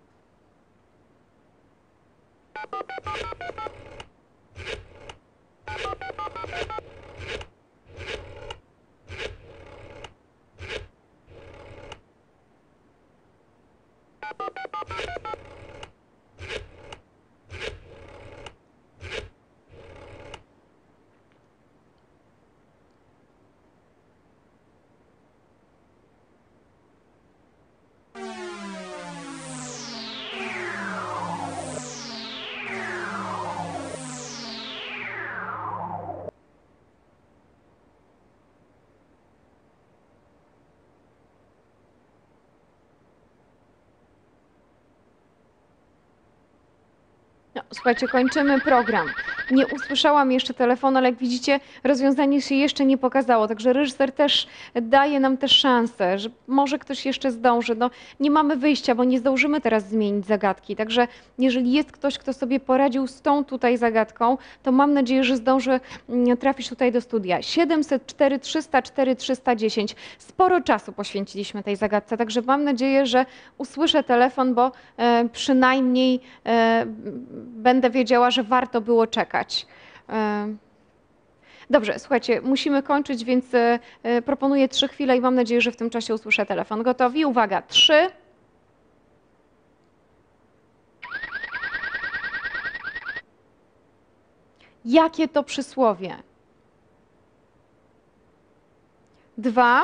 No, słuchajcie, kończymy program. Nie usłyszałam jeszcze telefonu, ale jak widzicie, rozwiązanie się jeszcze nie pokazało. Także reżyser też daje nam też szansę, że może ktoś jeszcze zdąży. No, nie mamy wyjścia, bo nie zdążymy teraz zmienić zagadki. Także jeżeli jest ktoś, kto sobie poradził z tą tutaj zagadką, to mam nadzieję, że zdąży trafić tutaj do studia. siedemset cztery, trzysta cztery, trzysta dziesięć. Sporo czasu poświęciliśmy tej zagadce, także mam nadzieję, że usłyszę telefon, bo e, przynajmniej e, będę wiedziała, że warto było czekać. Dobrze, słuchajcie, musimy kończyć, więc proponuję trzy chwile i mam nadzieję, że w tym czasie usłyszę telefon. Gotowi? Uwaga, trzy. Jakie to przysłowie? Dwa.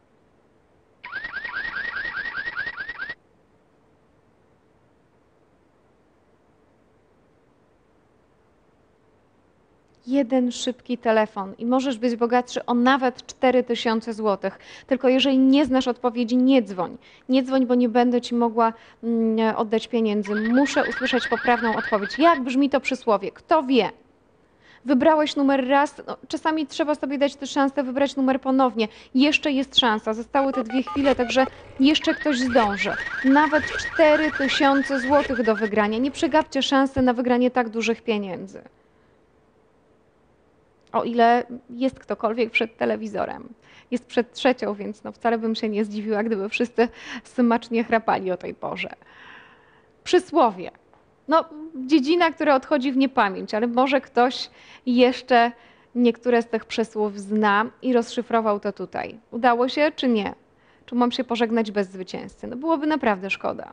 Jeden szybki telefon i możesz być bogatszy o nawet cztery tysiące złotych. Tylko jeżeli nie znasz odpowiedzi, nie dzwoń. Nie dzwoń, bo nie będę ci mogła mm, oddać pieniędzy. Muszę usłyszeć poprawną odpowiedź. Jak brzmi to przysłowie? Kto wie? Wybrałeś numer raz, no, czasami trzeba sobie dać tę szansę wybrać numer ponownie. Jeszcze jest szansa, zostały te dwie chwile, także jeszcze ktoś zdąży. Nawet cztery tysiące złotych do wygrania. Nie przegapcie szansy na wygranie tak dużych pieniędzy. O ile jest ktokolwiek przed telewizorem. Jest przed trzecią, więc no wcale bym się nie zdziwiła, gdyby wszyscy smacznie chrapali o tej porze. Przysłowie. No, dziedzina, która odchodzi w niepamięć, ale może ktoś jeszcze niektóre z tych przysłów zna i rozszyfrował to tutaj. Udało się czy nie? Czy mam się pożegnać bez zwycięzcy? No byłoby naprawdę szkoda.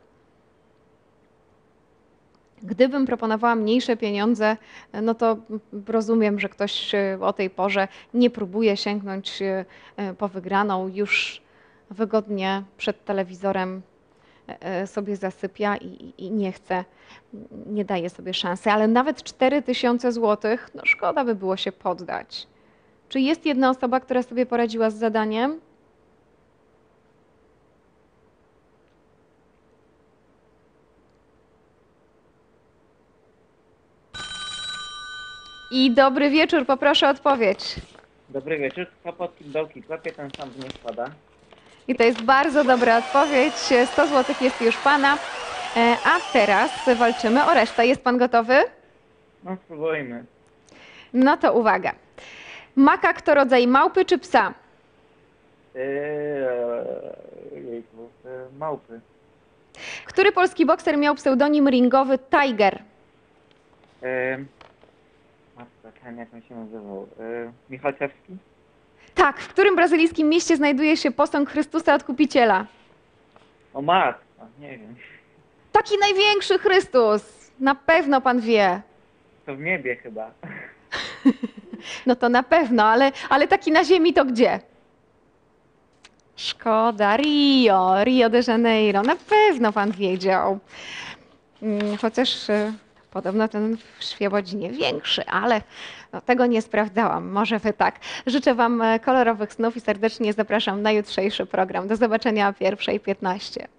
Gdybym proponowała mniejsze pieniądze, no to rozumiem, że ktoś o tej porze nie próbuje sięgnąć po wygraną, już wygodnie przed telewizorem sobie zasypia i, i nie chce, nie daje sobie szansy. Ale nawet cztery tysiące złotych, no szkoda by było się poddać. Czy jest jedna osoba, która sobie poradziła z zadaniem? I dobry wieczór, poproszę o odpowiedź. Dobry wieczór. Kłopotki, dołki, klepie, ten sam nie spada. I to jest bardzo dobra odpowiedź. sto złotych jest już Pana. E, A teraz walczymy o resztę. Jest Pan gotowy? No spróbujmy. No to uwaga. Makak to rodzaj małpy czy psa? Yy, jejku, yy, małpy. Który polski bokser miał pseudonim ringowy Tiger? Yy, matka, ten jak on się nazywał? Yy, Michalczewski? Tak. W którym brazylijskim mieście znajduje się posąg Chrystusa Odkupiciela? O matka, nie wiem. Taki największy Chrystus. Na pewno Pan wie. To w niebie chyba. No to na pewno, ale, ale taki na ziemi to gdzie? Szkoda, Rio, Rio de Janeiro. Na pewno Pan wiedział. Mm, Chociaż y, podobno ten w Świebodzinie większy, ale no, tego nie sprawdzałam. Może Wy tak. Życzę Wam kolorowych snów i serdecznie zapraszam na jutrzejszy program. Do zobaczenia o pierwszej piętnaście.